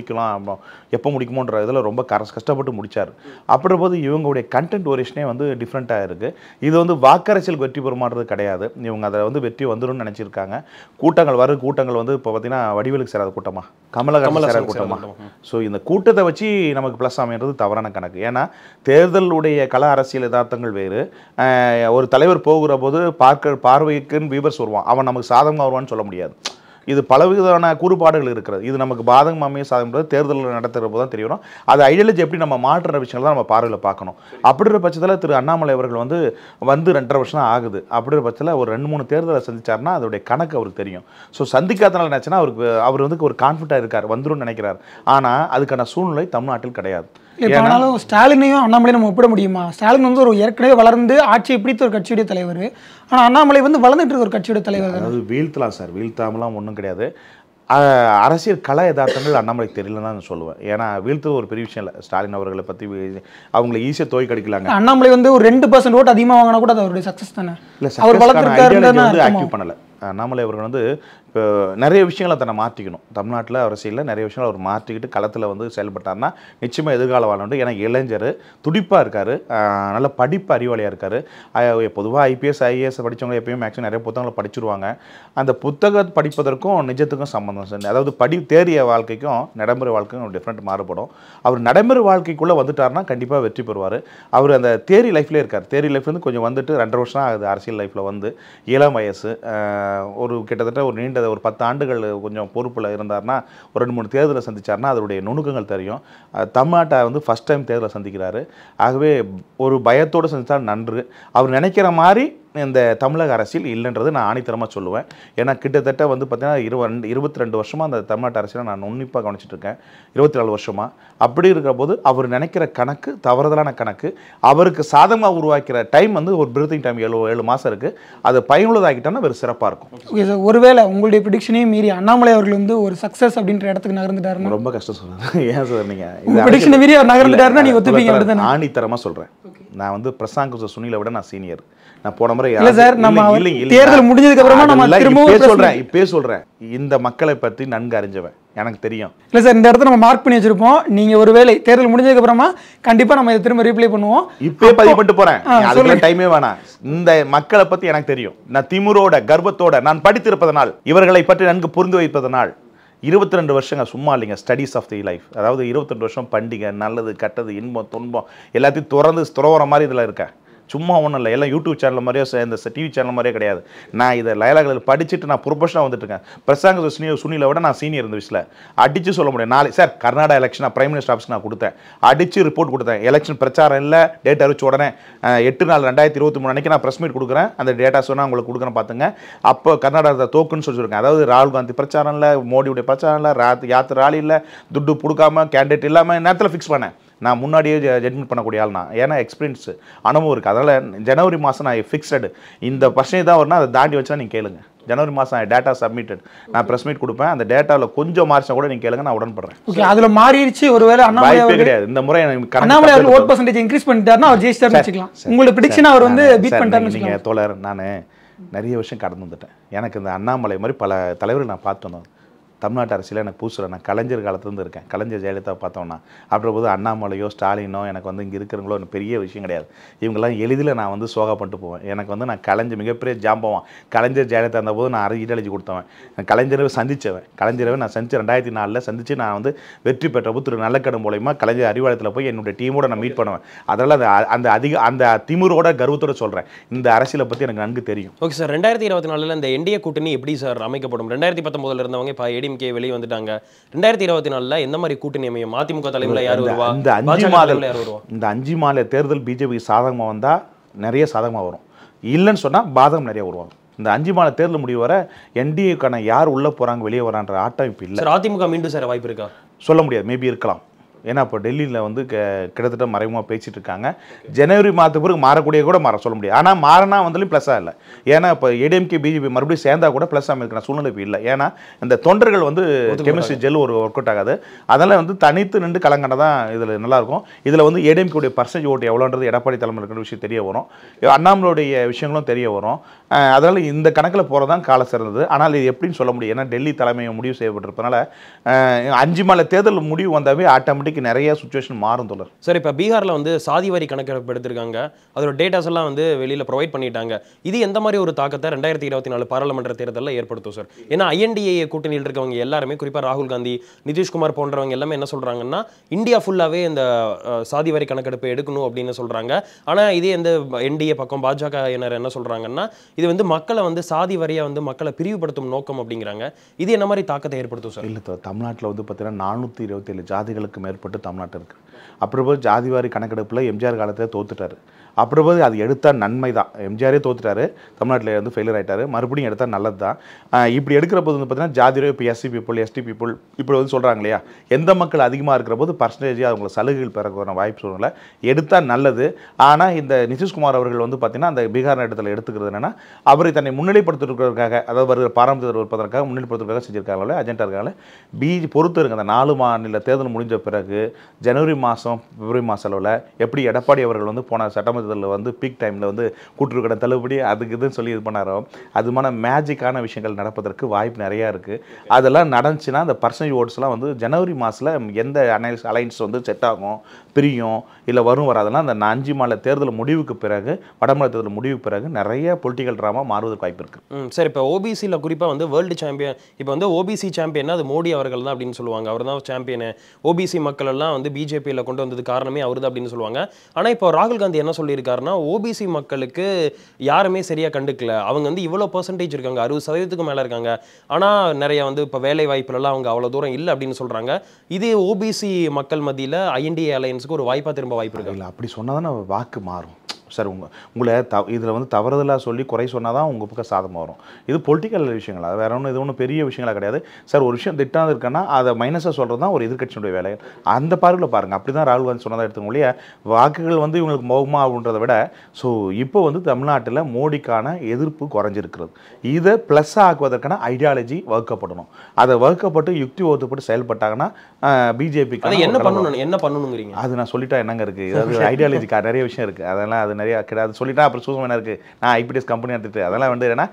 எப்போ முடிக்குமோன்ற இதில் ரொம்ப கஷ்டப்பட்டு முடித்தார். அப்படின்றபோது இவங்களுடைய கண்டென்ட் ஓரியேஷனே வந்து டிஃப்ரெண்ட்டாக இருக்குது. இது வந்து வாக்கரசியலுக்கு வெற்றி பெறுமாறது கிடையாது. இவங்க அதை வந்து வெற்றி வந்துடும் நினச்சிருக்காங்க. கூட்டங்கள் வந்து இப்போ பார்த்தீங்கன்னா வடிவேலுக்கு சேராத கூட்டமா, கமலஹாசன் சேராத கூட்டமா. ஸோ இந்த கூட்டத்தை வச்சு நமக்கு ப்ளஸ் அமைன்றது தவறான கணக்கு. ஏன்னா தேர்தலுடைய கள அரசியல் யதார்த்தங்கள் வேறு. ஒரு தலைவர் போகிற போது பார்வைக்குன்னு வியூவர்ஸ் வருவான், அவன் நமக்கு சாதகமாக வருவான்னு சொல்ல முடியாது. இது பலவிதமான கூறுபாடுகள் இருக்கிறது. இது நமக்கு பாதகமாமே சாதகம் தேர்தலில் நடத்துகிற போது தான் தெரியணும். அது ஐடியாலஜி எப்படி நம்ம மாற்றுற விஷயங்கள் தான் நம்ம பார்வையில் பார்க்கணும். அப்படின்ற பட்சத்தில் திரு அண்ணாமலை அவர்கள் வந்து 2.5 வருஷம் தான் ஆகுது. அப்படின்ற பட்சத்தில் ஒரு 2-3 தேர்தலை சந்திச்சார்னா அதோடைய கணக்கு அவருக்கு தெரியும். ஸோ சந்திக்காதனால நினச்சுன்னா அவர் வந்து ஒரு கான்ஃபிடண்ட்டாக இருக்கார், வந்துடும் நினைக்கிறார். ஆனால் அதுக்கான சூழ்நிலை தமிழ்நாட்டில் கிடையாது. இப்போ ஆனாலும் ஸ்டாலினையும் அண்ணாமலையும் நம்ம ஒப்பிட முடியுமா? ஸ்டாலின் வந்து ஒரு ஏற்கனவே வளர்ந்து ஆட்சியை பிடித்த ஒரு கட்சியுடைய தலைவர். ஆனால் அண்ணாமலை வந்து வளர்ந்துட்டு இருக்க ஒரு கட்சியுடைய தலைவர். அதாவது வீழ்த்தலாம் சார், வீழ்த்தாமலாம் ஒன்றும் கிடையாது. அரசியல் கலை யதார்த்தங்கள் அண்ணாமலைக்கு தெரியலன்னு தான் நான் சொல்லுவேன். ஏன்னா வீழ்த்து ஒரு பெரிய விஷயம் இல்லை. ஸ்டாலின் அவர்களை பற்றி அவங்களை ஈஸியாக தோய் கடிக்கலாங்க. அண்ணாமலை வந்து ஒரு 2% ஓட்டு அதிகமாக வாங்கினா கூட அது அவருடைய சக்ஸஸ் தானே. இல்லை, அவர் வளர்த்துருக்காரு ஆக்டிவ் பண்ணலை. அண்ணாமலை அவர்கள் வந்து இப்போ நிறைய விஷயங்களை தன்னை மாற்றிக்கணும். தமிழ்நாட்டில் அரசியலில் நிறைய விஷயங்களை அவர் மாற்றிக்கிட்டு களத்தில் வந்து செயல்பட்டார்னா நிச்சயமாக எதிர்காலம் வாழ வேண்டும். ஏன்னா இளைஞர் துடிப்பாக இருக்கார், நல்ல படிப்பு அறிவாளியாக இருக்கார். பொதுவாக ஐபிஎஸ் ஐஏஎஸ் படித்தவங்க எப்பயும் மேக்ஸிமம் நிறைய புத்தகங்களை படிச்சுருவாங்க. அந்த புத்தகம் படிப்பதற்கும் நிஜத்துக்கும் சம்மந்தம் சார். அதாவது தேறிய வாழ்க்கைக்கும் நடைமுறை வாழ்க்கைக்கும் டிஃப்ரெண்ட் மாறுபடும். அவர் நடைமுறை வாழ்க்கைக்குள்ளே வந்துட்டார்னா கண்டிப்பாக வெற்றி பெறுவார். அவர் அந்த தேரி லைஃப்லேயே இருக்கார். தேரி லைஃப்லேருந்து கொஞ்சம் வந்துட்டு 2.5 வருஷம் ஆகுது அரசியல் லைஃப்பில் வந்து. இளம் வயசு, ஒரு கிட்டத்தட்ட ஒரு நீண்ட ஒரு 10 ஆண்டுகள் கொஞ்சம் பொறுப்பில் இருந்தார்னா, ஒரு 2-3 தேர்தலை சந்திச்சார்னா அதனுடைய நுணுக்கங்கள் தெரியும். தமிழ்நாட்டை வந்து ஃபஸ்ட் டைம் தேர்தலை சந்திக்கிறாரு. ஆகவே ஒரு பயத்தோடு சந்தித்தால் நன்று. அவர் நினைக்கிற மாதிரி இந்த தமிழக அரசியல் இல்லைன்றது நான் ஆணித்தரமாக சொல்லுவேன். ஏன்னா கிட்டத்தட்ட வந்து பார்த்தீங்கன்னா 22 வருஷமாக அந்த தமிழ்நாட்டு அரசியலை நான் உன்னிப்பாக கவனிச்சிட்டு இருக்கேன். 24 வருஷமாக. அப்படி இருக்கிற போது அவர் நினைக்கிற கணக்கு தவறுதலான கணக்கு. அவருக்கு சாதகமாக உருவாக்கிற டைம் வந்து ஒரு பிரீத்திங் டைம் 7 மாதம் இருக்குது. அதை பயனுள்ளதாகிட்டோன்னா வேறு சிறப்பாக இருக்கும். ஓகே சார், ஒருவேளை உங்களுடைய ப்ரிடிக்ஷனையும் மீறி அண்ணாமலை அவர்கள் வந்து ஒரு சக்ஸஸ் அப்படின்ற இடத்துக்கு நகர்ந்துட்டாருன்னு ரொம்ப கஷ்டம் சொல்கிறேன். ஏன் சார் நீங்கள் ப்ரிடிக்ஷனை மீறி அவர் நகர்ந்துட்டாருன்னா நீங்கள் ஒத்துப்பீங்க? ஆணித்தரமாக சொல்கிறேன். நான் வந்து பிரசாந்த் சுனிலை விட நான் சீனியர். நான் போன முறை தேர்தல் முடிஞ்சதுக்கு அப்புறமா நம்ம இப்பே சொல்றேன், இந்த மக்களை பற்றி நன்கு அறிஞ்சவன், எனக்கு தெரியும். இல்லை சார், இந்த இடத்துல நம்ம மார்க் பண்ணி வச்சிருப்போம். நீங்க ஒருவேளை தேர்தல் முடிஞ்சதுக்கு அப்புறமா கண்டிப்பா நம்ம இதை திரும்ப ரீப்ளே பண்ணுவோம். இப்பே பதிவு பண்ணிட்டு போறேன், அதுக்கு டைமே வேணாம். இந்த மக்களை பத்தி எனக்கு தெரியும். நான் திமிரோட கர்வத்தோட நான் படித்திருப்பதனால், இவர்களை பற்றி நன்கு புரிந்து வைப்பதனால் 22 வருஷங்க சும்மா இல்லைங்க. Studies of the life. அதாவது 22 வருஷம் பண்டிகை, நல்லது கெட்டது, இன்பம் துன்பம் எல்லாத்தையும் துறவர மாதிரி இதில் இருக்கேன். சும்மா ஒன்றும் இல்லை, எல்லாம் யூடியூப் சேனல் மாதிரியோ இந்த டிவி சேனல் மாதிரியோ கிடையாது. நான் இதை லைலாக்கள் படிச்சுட்டு நான் ப்ரொஃபஷனாக வந்துட்டுருக்கேன். பிரசாந்த் சுனிலை விட நான் சீனியர் இந்த விஷயத்தில் அடித்து சொல்ல முடியும். நாளை sir Karnataka election prime minister ஆஃபீஸ்க்கு நான் கொடுத்தேன், அடித்து ரிப்போர்ட் கொடுத்தேன். எலெக்ஷன் பிரச்சாரம் இல்லை, டேட் அறிவிச்ச உடனே 8/4/2023 அன்றைக்கி நான் ப்ரெஸ் மீட் கொடுக்குறேன். அந்த டேட்டா சொன்னால் உங்களுக்கு கொடுக்குறேன் பார்த்துங்க. அப்போ கர்நாடகா தோக்குன்னு சொல்லியிருக்கேன். அதாவது ராகுல் காந்தி பிரச்சாரம் இல்லை, மோடியுடைய பிரச்சாரம் இல்லை, யாத்திரை ராலி இல்லை, துட்டு கொடுக்காம கேண்டிடேட் இல்லாமல் நேரத்தில் ஃபிக்ஸ் பண்ணேன். நான் முன்னாடியே ஜட்மெண்ட் பண்ணக்கூடிய ஆள் நான். ஏன்னா எக்ஸ்பீரியன்ஸ் அனுபவம் இருக்குது. அதனால் ஜனவரி மாதம் நான் ஃபிக்ஸடு இந்த பர்சன்டேஜ் தான் வரும்னா அதை தாண்டி வச்சா நீங்கள் கேளுங்க. ஜனவரி மாதம் டேட்டா சப்மிட்டட், நான் ப்ரெஸ் மீட் கொடுப்பேன். அந்த டேட்டாவில் கொஞ்சம் மார்ச்சா கூட நீங்கள் கேளுங்க, நான் உடன்படுறேன். ஓகே, அதில் மாறிடுச்சு ஒருவேளை வாய்ப்பே கிடையாது. இந்த முறை அண்ணாமலை ஓட் பர்சன்டேஜ் இன்க்ரீஸ் பண்ணிட்டாருன்னா அவர் ஜெயிச்சிட்டாருன்னு வச்சுக்கலாம். உங்களோட ப்ரெடிக்ஷன் அவர் வந்து பீட் பண்ணிட்டாருன்னு நீங்கள் தோழர், நான் நிறைய விஷயம் கடந்து வந்துட்டேன். எனக்கு இந்த அண்ணாமலை மாதிரி பல தலைவர்கள் நான் பார்த்து வந்தேன். தமிழ்நாட்டு அரசியலில் எனக்கு புதுசில் நான் கலைஞர் காலத்துலேருந்து இருக்கேன். கலைஞர் ஜெயலலிதா பார்த்தோம்னா அப்படின்ற போது அண்ணாமலையோ ஸ்டாலினோ எனக்கு வந்து இங்கே இருக்கிறவங்களோ எனக்கு பெரிய விஷயம் கிடையாது. இவங்கெல்லாம் எளிதில் நான் வந்து சோகா பண்ணிட்டு போவேன். எனக்கு வந்து நான் கலைஞர் மிகப்பெரிய ஜாம்பவன். கலைஞர் ஜெயலலிதா இருந்தபோது நான் ஈடழிச்சு கொடுத்தவன். கலைஞரவை சந்தித்தவன். கலைஞரவை நான் சந்தித்து 2004 சந்தித்து நான் வந்து வெற்றி பெற்றபோது திரு நல்லக்கடன் மூலயமா கலைஞர் அறிவாலயத்தில் போய் என்னுடைய டீமோட நான் மீட் பண்ணுவேன். அதனால் அந்த திமிரோட கர்வத்தோட சொல்கிறேன். இந்த அரசியலை பற்றி எனக்கு நன்கு தெரியும். ஓகே சார், 2024 இந்த என்டிஏ கூட்டணி எப்படி சார் அமைக்கப்படும்? 2019 இருந்தவங்க இப்போ ஏடிஎம்கே வெளியே வந்துட்டாங்க. 2024 எந்த மாதிரி கூட்டணி அமையும்? அதிமுக தலைமையில் யார் வருவா? இந்த 5 மாநில தேர்தல் பிஜேபி சாதகமாக வந்தால் நிறைய சாதகமாக வரும், இல்லைன்னு சொன்னால் பாதகம் நிறைய வருவாங்க. இந்த 5 மாநில தேர்தல் முடிவு வர என்டிஏக்கான யார் உள்ளே போகிறாங்க வெளியே வரான்ற ஆட்டம் இப்போ இல்லை. அதிமுக மீண்டும் சார் வாய்ப்பு இருக்கா? சொல்ல முடியாது, மேபி இருக்கலாம். ஏன்னா இப்போ டெல்லியில் வந்து கிட்டத்தட்ட மறைமுகமாக பேசிகிட்டு இருக்காங்க. ஜனவரி மாதத்துக்கு பிறகு மாறக்கூடிய கூட சொல்ல முடியாது. ஆனால் மாறினா வந்துலையும் ப்ளஸ்ஸாக இல்லை. ஏன்னா இப்போ ஏடிஎம்கே பிஜேபி மறுபடியும் சேர்ந்தா கூட ப்ளஸ்ஸாக இருக்கிற சூழ்நிலை இப்போ இல்லை. ஏன்னா இந்த தொண்டர்கள் வந்து கெமிஸ்ட்ரி ஜெல் ஒரு ஒர்க் அவுட் ஆகாது. அதனால் வந்து தனித்து நின்று கலங்கண்டா தான் இதில் நல்லாயிருக்கும். இதில் வந்து ஏடிஎம்கேடைய பர்சன்டேஜ் ஓட்டு எவ்வளோன்றது எடப்பாடி தலைமையில் இருக்கிற விஷயம் தெரிய வரும், அண்ணாமலையுடைய விஷயங்களும் தெரிய வரும். அதனால் இந்த கணக்கில் போகிறது தான் கால சிறந்தது. ஆனால் இது எப்படின்னு சொல்ல முடியும்? ஏன்னா டெல்லி தலைமையை முடிவு செய்யப்பட்டிருப்பதனால 5 மாநில தேர்தல் முடிவு வந்தாவே ஆட்டோமேட்டிக் நிறைய சிச்சுவேஷன் மாறும் தோழர். சார், இப்போ பீகாரில் வந்து சாதி வாரி கணக்கெடுப்பு எடுத்திருக்காங்க. அதோட டேட்டாஸ் எல்லாம் வந்து வெளியில் ப்ரொவைட் பண்ணிட்டாங்க. இது எந்த மாதிரி ஒரு தாக்கத்தை 2024 பாராளுமன்ற தேர்தலில் ஏற்படுத்தும் சார்? ஏன்னா ஐஎன்டிஏ கூட்டணியில் இருக்கவங்க எல்லாருமே, குறிப்பாக ராகுல் காந்தி, நிதிஷ்குமார் போன்றவங்க எல்லாமே என்ன சொல்கிறாங்கன்னா இந்தியா ஃபுல்லாகவே இந்த சாதி வாரி கணக்கெடுப்பு எடுக்கணும் அப்படின்னு சொல்கிறாங்க. ஆனால் இதே இந்த என்டிஏ பக்கம் பாஜக என்ன சொல்கிறாங்கன்னா இது வந்து மக்களை வந்து சாதி வாரியாக வந்து மக்களை பிரிவுபடுத்தும் நோக்கம் அப்படிங்கிறாங்க. இது என்ன மாதிரி தாக்கத்தை ஏற்படுத்தும் சார்? இல்லை, தமிழ்நாட்டில் வந்து பார்த்தீங்கன்னா 427 ஜாதிகளுக்கு மேற்பட்டு தமிழ்நாட்டில் இருக்குது. அப்படி போது ஜாதிவாரி கணக்கெடுப்பில் எம்ஜிஆர் காலத்தில் தோத்துட்டார். அப்படி போது அது எடுத்தால் நன்மை தான். எம்ஜிஆரே தோத்துட்டாரு, தமிழ்நாட்டில் வந்து ஃபெயிலியர் ஆகிட்டாரு, மறுபடியும் எடுத்தால் நல்லது தான். இப்படி எடுக்கிற போது வந்து பார்த்தீங்கன்னா ஜாதியோ இப்போ எஸ்சி பீப்புள் எஸ்டி பீப்புள் இப்படி வந்து சொல்கிறாங்க இல்லையா, எந்த மக்கள் அதிகமாக இருக்கிற போது பர்சன்டேஜ் அவங்களை சலுகைகள் பெறக்கூடிய வாய்ப்பு சூழ்நிலை எடுத்தால் நல்லது. ஆனால் இந்த நிதிஷ்குமார் அவர்கள் வந்து பார்த்தீங்கன்னா அந்த பீகார் இடத்துல எடுத்துக்கிறது என்னென்னா அவரை தன்னை முன்னிலைப்படுத்துவதற்காக, அதாவது வருகிற பாரம்பரியத்தை இருப்பதற்காக முன்னிலைப்படுத்துவதற்காக செஞ்சிருக்காங்களே அஜெண்டா இருக்காங்களே. பொறுத்து இருங்க, அந்த 4 மாநில தேர்தல் முடிஞ்ச பிறகு ஜனவரி மாதம் பிப்ரவரி மாதம் அளவில் எப்படி எடப்பாடி அவர்கள் வந்து போன சட்டமன்ற வந்து பீக் டைமில் வந்து கூட்டுறவு கடன் தள்ளுபடி அதுக்கு இதுன்னு சொல்லி இது பண்ணாரோ அதுமான மேஜிக்கான விஷயங்கள் நடப்பதற்கு வாய்ப்பு நிறையா இருக்குது. அதெல்லாம் நடந்துச்சுன்னா அந்த பர்சன்டேஜ் ஓட்ஸ்லாம் வந்து ஜனவரி மாதத்தில் எந்த அலைன்ஸ் வந்து செட் ஆகும், பிரியும், இல்லை வரும் வராதெல்லாம் அந்த 5 மாநில தேர்தல் முடிவுக்கு பிறகு, வடமாநில தேர்தல் முடிவுக்கு பிறகு நிறைய பொலிட்டிக்கல் ட்ராமா மாறுவதற்கு வாய்ப்பு இருக்குது. சார், இப்போ ஓபிசியில் குறிப்பாக வந்து வேர்ல்டு சாம்பியன், இப்போ வந்து ஓபிசி சாம்பியன்னா அது மோடி அவர்கள் தான் அப்படின்னு சொல்லுவாங்க. அவர் தான் சாம்பியனு. ஓபிசி மக்கள் எல்லாம் வந்து பிஜேபியில் கொண்டு வந்தது காரணமே அவர் தான் அப்படின்னு சொல்லுவாங்க. ஆனால் இப்போ ராகுல் காந்தி என்ன சொல்லியிருக்காருன்னா, ஓபிசி மக்களுக்கு யாருமே சரியாக கண்டுக்கல, அவங்க வந்து இவ்வளோ பர்சன்டேஜ் இருக்காங்க, 60% மேலே இருக்காங்க, ஆனால் நிறைய வந்து இப்போ வேலை வாய்ப்புலலாம் அவங்க அவ்வளோ தூரம் இல்லை அப்படின்னு சொல்கிறாங்க. இது ஓபிசி மக்கள் மத்தியில் ஐஎன்டிஏ அலையன்ஸுக்கு ஒரு வாய்ப்பாக திரும்ப வாய்ப்பு இருக்கு. இல்லை, அப்படி சொன்னால் தானே வாக்கு மாறும் சார். உங்களை இதில் வந்து தவறுதலாக சொல்லி குறை சொன்னால் தான் உங்கள் பக்கம் சாதமாக வரும். இது பொலிட்டிக்கல் விஷயங்கள், அது வேற ஒன்றும் இது ஒன்றும் பெரிய விஷயங்களாக கிடையாது சார். ஒரு விஷயம் திட்டாக இருக்குன்னா அதை மைனஸாக சொல்கிறது தான் ஒரு எதிர்க்கட்சியினுடைய வேலை. அந்த பார்வையில் பாருங்கள், அப்படி தான் ராகுல் காந்தி சொன்னதாக எடுத்துங்க இல்லையா. வாக்குகள் வந்து இவங்களுக்கு மோகமாக அப்படின்றத விட இப்போ வந்து தமிழ்நாட்டில் மோடிக்கான எதிர்ப்பு குறைஞ்சிருக்கிறது. இதை ப்ளஸ் ஆக்குவதற்கான ஐடியாலஜி வகுக்கப்படணும். அதை வகுக்கப்பட்டு யுக்தி ஒத்துப்பட்டு செயல்பட்டாங்கன்னா பிஜேபிக்கு என்ன பண்ணணுங்கிறீங்க? அது நான் சொல்லிட்டா என்னங்க இருக்குது, அதாவது ஐடியாலஜி நிறைய விஷயம் இருக்குது, அதெல்லாம் அது நிறையா கிடையாது சொல்லிட்டா அப்புறம் சூசம் என்ன இருக்குது. நான் ஐபிடிஎஸ் கம்பெனி எடுத்துகிட்டு அதெல்லாம் வந்து ஏன்னா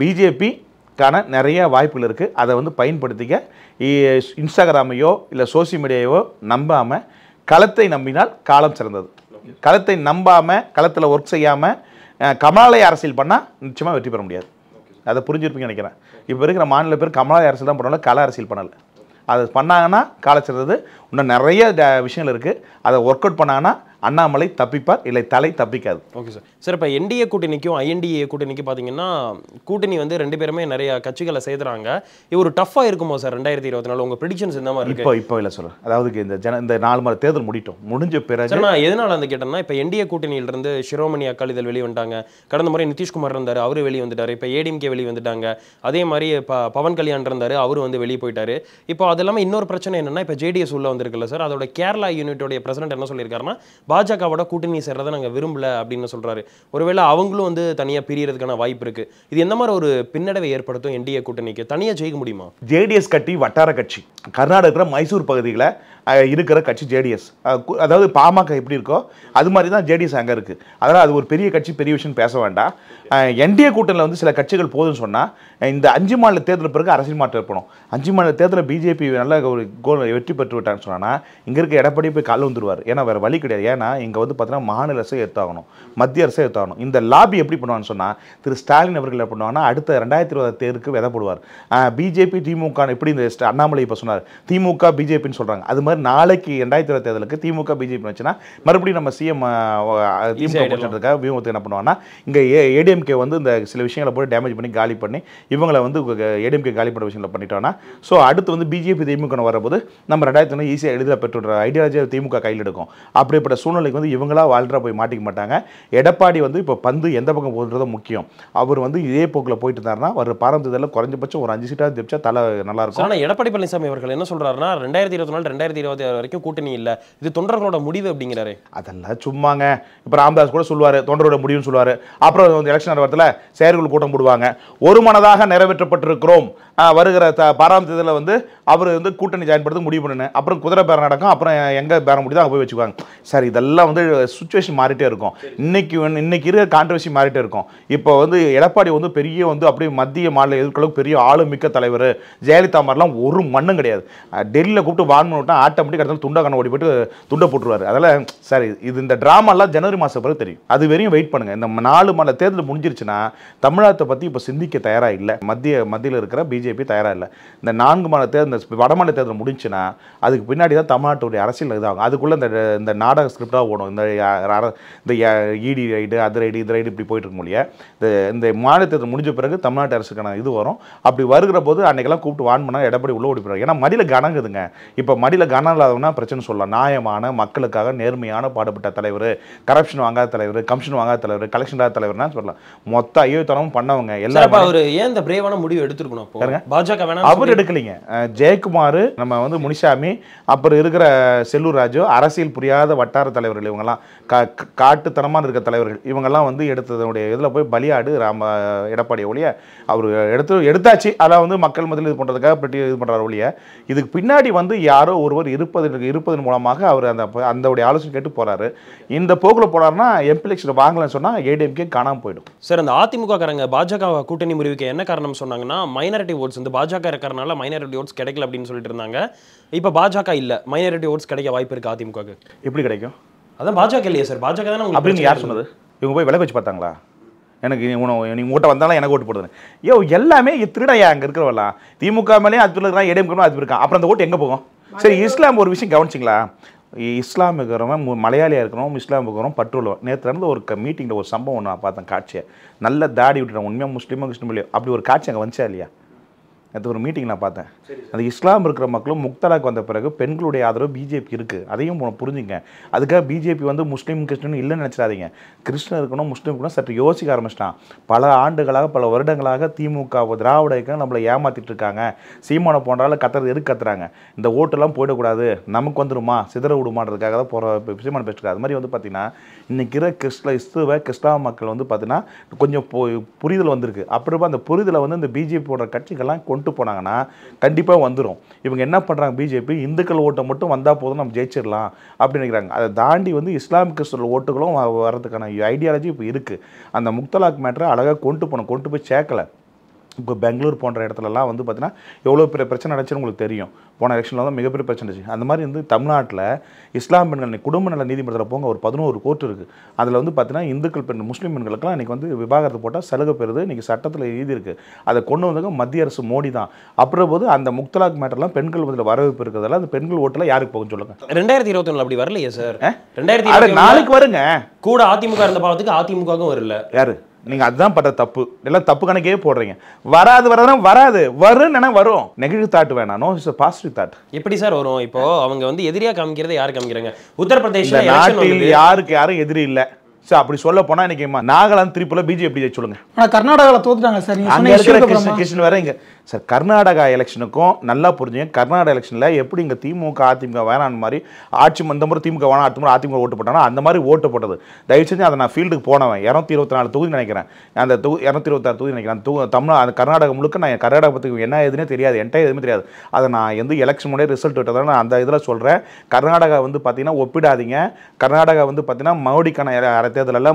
பிஜேபிக்கான நிறைய வாய்ப்புகள் இருக்குது. அதை வந்து பயன்படுத்திக்க இன்ஸ்டாகிராமையோ இல்லை சோசியல் மீடியாவோ நம்பாமல் களத்தை நம்பினால் காலம் சிறந்தது. களத்தை நம்பாமல் களத்தில் ஒர்க் செய்யாமல் கமலாலய அரசியல் பண்ணால் நிச்சயமாக வெற்றி பெற முடியாது. அதை புரிஞ்சிருப்பீங்கன்னு நினைக்கிறேன். இப்போ இருக்கிற மாநில பேர் கமலாலய அரசியல் தான் பண்ணல, கள அரசியல் பண்ணலை. அது பண்ணாங்கன்னா காலம் சிறந்தது. இன்னும் நிறைய விஷயங்கள் இருக்குது. அதை ஒர்க் அவுட் பண்ணாங்கன்னா அண்ணாமலை தப்பிப்பார், இல்லை தலை தப்பிக்காது. Okay sir. சார், இப்போ என்டிஏ கூட்டணிக்கும் ஐஎன்டிஏ கூட்டணிக்கும் பார்த்தீங்கன்னா கூட்டணி வந்து 2 பேருமே நிறைய கட்சிகளை சேர்த்துறாங்க. இது ஒரு டஃப்பாக இருக்குமோ சார் 2024? உங்கள் ப்ரெடிக்ஷன்ஸ் இந்த மாதிரி இருக்கு? இப்போ இல்லை சொல்கிறேன், அதாவது இந்த 4 மாத தேர்தல் முடிஞ்ச பிறகு நான் எதனால் வந்து கேட்டேன்னா, இப்போ என்டிஏ கூட்டணியிலிருந்து ஷிரோமணி அக்காலிதழ் வெளியே வந்துட்டாங்க. கடந்த முறை நிதிஷ்குமார் இருந்தார், அவரு வெளியே வந்துட்டார். இப்போ ஏடிஎம்கே வெளியே வந்துட்டாங்க. அதே மாதிரி இப்போ பவன் கல்யாண் இருந்தார், அவரு வந்து வெளியே போயிட்டாரு. இப்போ அது இல்லாமல் இன்னொரு பிரச்சனை என்னன்னா, இப்போ ஜேடிஎஸ் உள்ள வந்திருக்குல்ல சார், அதோட கேரளா யூனிட்டோடைய பிரசிடென்ட் என்ன சொல்லியிருக்காருன்னா, பாஜகவோட கூட்டணி சேர்றதை நாங்கள் விரும்பல அப்படின்னு சொல்றாரு. ஒருவேளை அவங்களும் வந்து தனியாக பிரியறதுக்கான வாய்ப்பு இருக்கு. இது எந்த மாதிரி ஒரு பின்னடைவை ஏற்படுத்தும் என்டிஏ கூட்டணிக்கு? தனியாக ஜெயிக்க முடியுமா? ஜேடிஎஸ் கட்சி வட்டார கட்சி, கர்நாடகத்தில் மைசூர் பகுதியில் இருக்கிற கட்சி ஜேடிஎஸ். அதாவது பாமக எப்படி இருக்கோ அது மாதிரி தான் ஜேடிஎஸ் அங்கே இருக்குது. அதனால் அது ஒரு பெரிய கட்சி, பெரிய விஷயம் பேச வேண்டாம். என்டிஏ கூட்டணியில் வந்து சில கட்சிகள் போதுன்னு சொன்னால் இந்த 5 மாநில தேர்தல் பிறகு அரசியல் மாற்றம் ஏற்படும். 5 மாநில தேர்தலில் பிஜேபி நல்ல ஒரு வெற்றி பெற்று விட்டான்னு சொன்னால் இங்கே இருக்க எடப்பாடி போய் கால் வந்துடுவார். ஏன்னா வேறு வழி கிடையாது. ஏன்னா இங்கே வந்து பார்த்தீங்கன்னா மாநில அரசை எடுத்தாகணும், மத்திய அரசை எடுத்தாகணும். இந்த லாபி எப்படி பண்ணுவான்னு சொன்னால் திரு ஸ்டாலின் அவர்கள் என்ன பண்ணுவாங்கன்னா அடுத்த 2020 தேர்தலுக்கு விதை போடுவார். பிஜேபி திமுக எப்படி இந்த அண்ணாமலை இப்போ சொன்னார், திமுக பிஜேபின்னு சொல்கிறாங்க. அது மாதிரி நாளைக்கு 2020 தேர்தலுக்கு திமுக பிஜேபி வச்சுன்னா மறுபடியும் நம்ம சிஎம் திமுக போட்டுறதுக்காக வியூகத்தை என்ன பண்ணுவாங்கன்னா இங்கே ஏடிஎம்கே வந்து இந்த சில விஷயங்களை போட்டு டேமேஜ் பண்ணி காலி பண்ணி இவங்களை வந்து ஏடிஎம்கே காலி பண்ண விஷயங்களை பண்ணிட்டோன்னா ஸோ அடுத்து வந்து பிஜேபி திமுக வரும்போது நம்ம 2020 ஈஸியாக எளிதாக பெற்றுடுற ஐடியாலஜியை திமுக கையில் எடுக்கும். அப்படிப்பட்ட சூழ்நிலைக்கு வந்து இவங்களா வாழ்றா போய் மாட்டிக்க மாட்டாங்க. எடப்பாடி வந்து இப்போ பந்து எந்த பக்கம் போகுதுன்றதும் முக்கியம். அவர் வந்து இதே போக்கில் போயிட்டு இருந்தாருன்னா வர பாரம்பரியத்தில் குறைஞ்சபட்சம் ஒரு 5 சீட்டாக ஜெயிச்சா தலை நல்லா இருக்கும். ஆனால் எடப்பாடி பழனிசாமி அவர்கள் என்ன சொல்றாருன்னா 2024 2026 வரைக்கும் கூட்டணி இல்லை, இது தொண்டர்களோட முடிவு அப்படிங்கிறாரு. அதெல்லாம் சும்மாங்க. இப்போ ராமதாஸ் கூட சொல்லுவார் தொண்டரோட முடிவுன்னு சொல்லுவார். அப்புறம் எலெக்ஷன் வரத்தில் செயற்குழு கூட்டம் போடுவாங்க. ஒரு மனதாக நிறைவேற்றப்பட்டிருக்கிறோம், வருகிற பாராமரியத்தில் வந்து அவர் வந்து கூட்டணி ஜாயின் பண்ணுறது முடிவு பண்ணுன்னு. அப்புறம் குதிரை பேரம் நடக்கும், அப்புறம் எங்கே பேரம் முடியுதோ அங்கே போய் வச்சுக்குவாங்க. சார் இதெல்லாம் வந்து சுச்சுவேஷன் மாறிட்டே இருக்கும். இன்னைக்கு இருக்கிற கான்ட்ரவர்சி மாறிட்டே இருக்கும். இப்போ வந்து எடப்பாடி வந்து பெரிய வந்து அப்படியே மத்திய மாநில எதிர்க்களவுக்கு பெரிய ஆளுமிக்க தலைவர். ஜெயலலிதா மாதிரிலாம் ஒரு மண்ணும் கிடையாது. டெல்லியில் கூப்பிட்டு வான் பண்ணிவிட்டா ஆட்டோமேட்டிக் இடத்துல துண்டை கண்ண ஓடி போய்ட்டு துண்டை போட்டுருவார். அதெல்லாம் சார் இது இந்த ட்ராமாலாம் ஜனவரி மாதம் பிறகு தெரியும். அது வரையும் வெயிட் பண்ணுங்கள். இந்த 4 மாநில தேர்தல் முடிஞ்சிருச்சுன்னா தமிழ்நாட்டை பற்றி இப்போ சிந்திக்க தயாராக இல்லை. மத்தியில் இருக்கிற பிஜேபி தயாராக இல்லை. இந்த 4 மாநில தேர்தல் வடமாநில தேர்தல் முடிஞ்சுன்னா அதுக்கு பின்னாடி தான் தமிழ்நாட்டுடைய அரசியல் இதாகும். அதுக்குள்ளே இந்த நாடக ஸ்கிரிப்ட் ஸ்கிரிப்டாக ஓடும். இந்த இடி ரைடு அது ரைடு இது ரைடு இப்படி போயிட்டு இருக்க முடியாது. இந்த மாநிலத்தை முடிஞ்ச பிறகு தமிழ்நாட்டு அரசுக்கான இது வரும். அப்படி வருகிற போது அன்னைக்கெல்லாம் கூப்பிட்டு வான் பண்ணால் எடப்பாடி உள்ள ஓடி போயிடும். ஏன்னா மடியில் கனங்குதுங்க. இப்போ மடியில் கனம் இல்லாதவனா பிரச்சனை சொல்லலாம். நியாயமான மக்களுக்காக நேர்மையான பாடுபட்ட தலைவர், கரப்ஷன் வாங்காத தலைவர், கமிஷன் வாங்காத தலைவர், கலெக்ஷன் இல்லாத தலைவர்னா சொல்லலாம். மொத்த ஐயோத்தனமும் பண்ணவங்க எல்லாரும். அவர் ஏன் இந்த பிரேவான முடிவு எடுத்துருக்கணும்? பாஜக வேணாம் அவர் எடுக்கலைங்க. ஜெயக்குமார், நம்ம வந்து முனிசாமி, அப்புறம் இருக்கிற செல்லூர் ராஜு, அரசியல் புரியாத வட்டார தலைவர்கள், இவங்கெல்லாம் காட்டுத்தனமான இருக்க தலைவர்கள், இவங்கெல்லாம் வந்து எடுத்ததனுடைய இதில் போய் பலியாடு எடப்பாடி ஒழிய அவர் எடுத்தாச்சு. அதான் வந்து மக்கள் மத்தியில் இது பண்ணுறதுக்காக பெட்டி இது பண்ணுறாரு ஒழிய இதுக்கு பின்னாடி வந்து யாரோ ஒருவர் இருப்பதன் மூலமாக அவர் அந்த ஆலோசனை கேட்டு போறாரு. இந்த போக்குல போறாருன்னா எம்பி எலெக்ஷன் வாங்கலன்னு சொன்னா ஏடிஎம்கே காணாம போயிடும். சார், அந்த அதிமுக காரங்க பாஜக கூட்டணி முறிவுக்கு என்ன காரணம் சொன்னாங்கன்னா, மைனாரிட்டி ஓட்ஸ் வந்து பாஜக இருக்கிறனால மைனாரிட்டி ஓட்ஸ் கிடைக்கல அப்படின்னு சொல்லிட்டு இருந்தாங்க. இப்போ பாஜக இல்ல, மைனாரிட்டி ஓட்ஸ் கிடைக்க வாய்ப்பு இருக்கு அதிமுகக்கு. எப்படி கிடைக்கும்? அதான் பாஜக இல்லையே சார், பாஜக தானே அப்படின்னு யார் சொன்னது? இவங்க போய் விலை வச்சு பார்த்தாங்களா? எனக்கு நீ உங்கள்கிட்ட வந்தாலும் எனக்கு ஓட்டு போடுது. எல்லாமே திருடையா அங்கே இருக்கிறவெல்லாம். திமுக மேலேயும் அது இருக்கிறான், ஏடிஎம்கே அது இருக்கான். அப்புறம் அந்த ஓட்டு எங்கே போகும்? சரி, இஸ்லாம் ஒரு விஷயம் கவனிச்சிங்களா? இஸ்லாம் இருக்கிறவன் மலையாளியாக இருக்கிறோம், இஸ்லாம் இருக்கிறோம், பற்றுள்ளவன். நேற்று நடந்த ஒரு மீட்டிங்கில் ஒரு சம்பவம் ஒன்று நான் பார்த்தேன். காட்சியை நல்ல தாடி விட்டுறேன். உண்மையாக முஸ்லீமோ கிறிஸ்டின் அப்படி ஒரு காட்சி அங்கே வந்துச்சா இல்லையா? அது ஒரு மீட்டிங் நான் பார்த்தேன். அந்த இஸ்லாம் இருக்கிற மக்களும் முக்தலாக் வந்த பிறகு பெண்களுடைய ஆதரவு பிஜேபி இருக்குது. அதையும் புரிஞ்சுங்க. அதுக்காக பிஜேபி வந்து முஸ்லீம் கிறிஸ்டின் இல்லைன்னு நினச்சிடாதீங்க. கிறிஸ்டின் இருக்கணும், முஸ்லீம் இருக்கணும் சற்று யோசிக்க ஆரம்பிச்சிட்டான். பல ஆண்டுகளாக பல வருடங்களாக திமுக திராவிட இயக்கம் நம்மளை ஏமாற்றிட்டு இருக்காங்க. சீமானை போன்றால கத்துறது எதுக்கு கத்துறாங்க? இந்த ஓட்டெல்லாம் போயிடக்கூடாது, நமக்கு வந்துடுமா, சிதற விடுமான்றதுக்காக தான் போகிற சீமானை பேசிட்டு. அது மாதிரி வந்து பார்த்தீங்கன்னா இன்றைக்கி கிறிஸ்தவ மக்கள் வந்து பார்த்தீங்கன்னா கொஞ்சம் புரிதல் வந்திருக்கு. அப்படி அந்த புரிதலை வந்து இந்த பிஜேபியோட கட்சிகள்லாம் கொண்டு போனாங்கன்னா கண்டிப்பாக வந்துடும். இவங்க என்ன பண்ணுறாங்க? பிஜேபி இந்துக்கள் ஓட்டை மட்டும் வந்தால் போதும் நம்ம ஜெயிச்சிடலாம் அப்படின்னு நினைக்கிறாங்க. அதை தாண்டி வந்து இஸ்லாமிக் கிறிஸ்தவ ஓட்டுகளும் வர்றதுக்கான ஐடியாலஜி இப்போ இருக்குது. அந்த முக்தலாக் மேட்டரை அழகாக கொண்டு போய் சேர்க்கலை. இப்போ பெங்களூர் போன்ற இடத்துலலாம் வந்து பார்த்தீங்கன்னா எவ்வளோ பெரிய பிரச்சனை நடந்துச்சுன்னு உங்களுக்கு தெரியும். போன எலெக்ஷனில் வந்து மிகப்பெரிய பிரச்சனை இருந்துச்சு. அந்த மாதிரி வந்து தமிழ்நாட்டில் இஸ்லாம் பெண்கள் குடும்ப நல நீதிமன்றத்தில் போங்க, ஒரு 11 கோர்ட் இருக்குது. அதில் வந்து பார்த்தீங்கன்னா இந்துக்கள் பெண்கள் முஸ்லீம் பெண்களுக்கெல்லாம் இன்றைக்கி வந்து விவாகரத்து போட்டால் சலுகை பெறுது. இன்றைக்கி சட்டத்தில் எழுதி இருக்குது. அதை கொண்டு வந்தது மத்திய அரசு மோடி தான். அப்புறம் போது அந்த முக்தலாக் மேட்டர்லாம் பெண்கள் வந்து வரவேற்பு இருக்கிறதால அந்த பெண்கள் ஓட்டில் யாருக்கு போகுன்னு சொல்லுங்கள். 2021 அப்படி வரலையே சார். 2021 நாளைக்கு வருங்க. கூட அதிமுக இருந்த பாவத்துக்கு அதிமுகவும் வரல. யாரு? நீங்கள் அதுதான் பட்ட தப்பு. எல்லாம் தப்பு கணக்கே போடுறீங்க. வராது வருன்னு வரும். நெகட்டிவ் தாட் வேணாம். No it's positive thought. எப்படி சார் வரும்? இப்போ அவங்க வந்து எதிரியா காமிக்கிறதை யார் காமிக்கிறாங்க? உத்தரப்பிரதேஷ் நாட்டில் யாரும் எதிரி இல்லை. சார் அப்படி சொல்ல போனா இன்னைக்கு நாகாலாந்து திரிபுரா பிஜேபி ஜெயிச்சு சொல்லுங்க. ஆனால் கர்நாடகாவில் தோத்துட்டாங்க சார். அங்கே இருக்கிற கிருஷ்ணன் வேற இங்க சார். கர்நாடகா எலெக்ஷனுக்கும் நல்லா புரிஞ்சுங்க. கர்நாடகா எலெக்ஷனில் எப்படி இங்கே திமுக அதிமுக வேணான்னு மாதிரி ஆட்சி இந்த முறை திமுக வேணாம், அடுத்த முறை அதிமுக ஓட்டு போட்டாங்கன்னா அந்த மாதிரி ஓட்டு போட்டது. தயவு செஞ்சு அதை நான் ஃபீல்டுக்கு போனவன். 224 தொகுதி நினைக்கிறேன். அந்த 226 தொகுதி நினைக்கிறேன். அந்த கர்நாடகா முழுக்க நான் கர்நாடகா பற்றி என்ன எதுனே தெரியாது, என்கிட்ட எதுவுமே தெரியாது. அதை நான் எந்த எலெக்ஷன் முன்னாடி ரிசல்ட் விட்டதால நான் அந்த இதில் சொல்கிறேன். கர்நாடகா வந்து பார்த்தீங்கன்னா ஒப்பிடாதீங்க. கர்நாடகா வந்து பார்த்தீங்கன்னா மோடிக்கான தேர்தலில்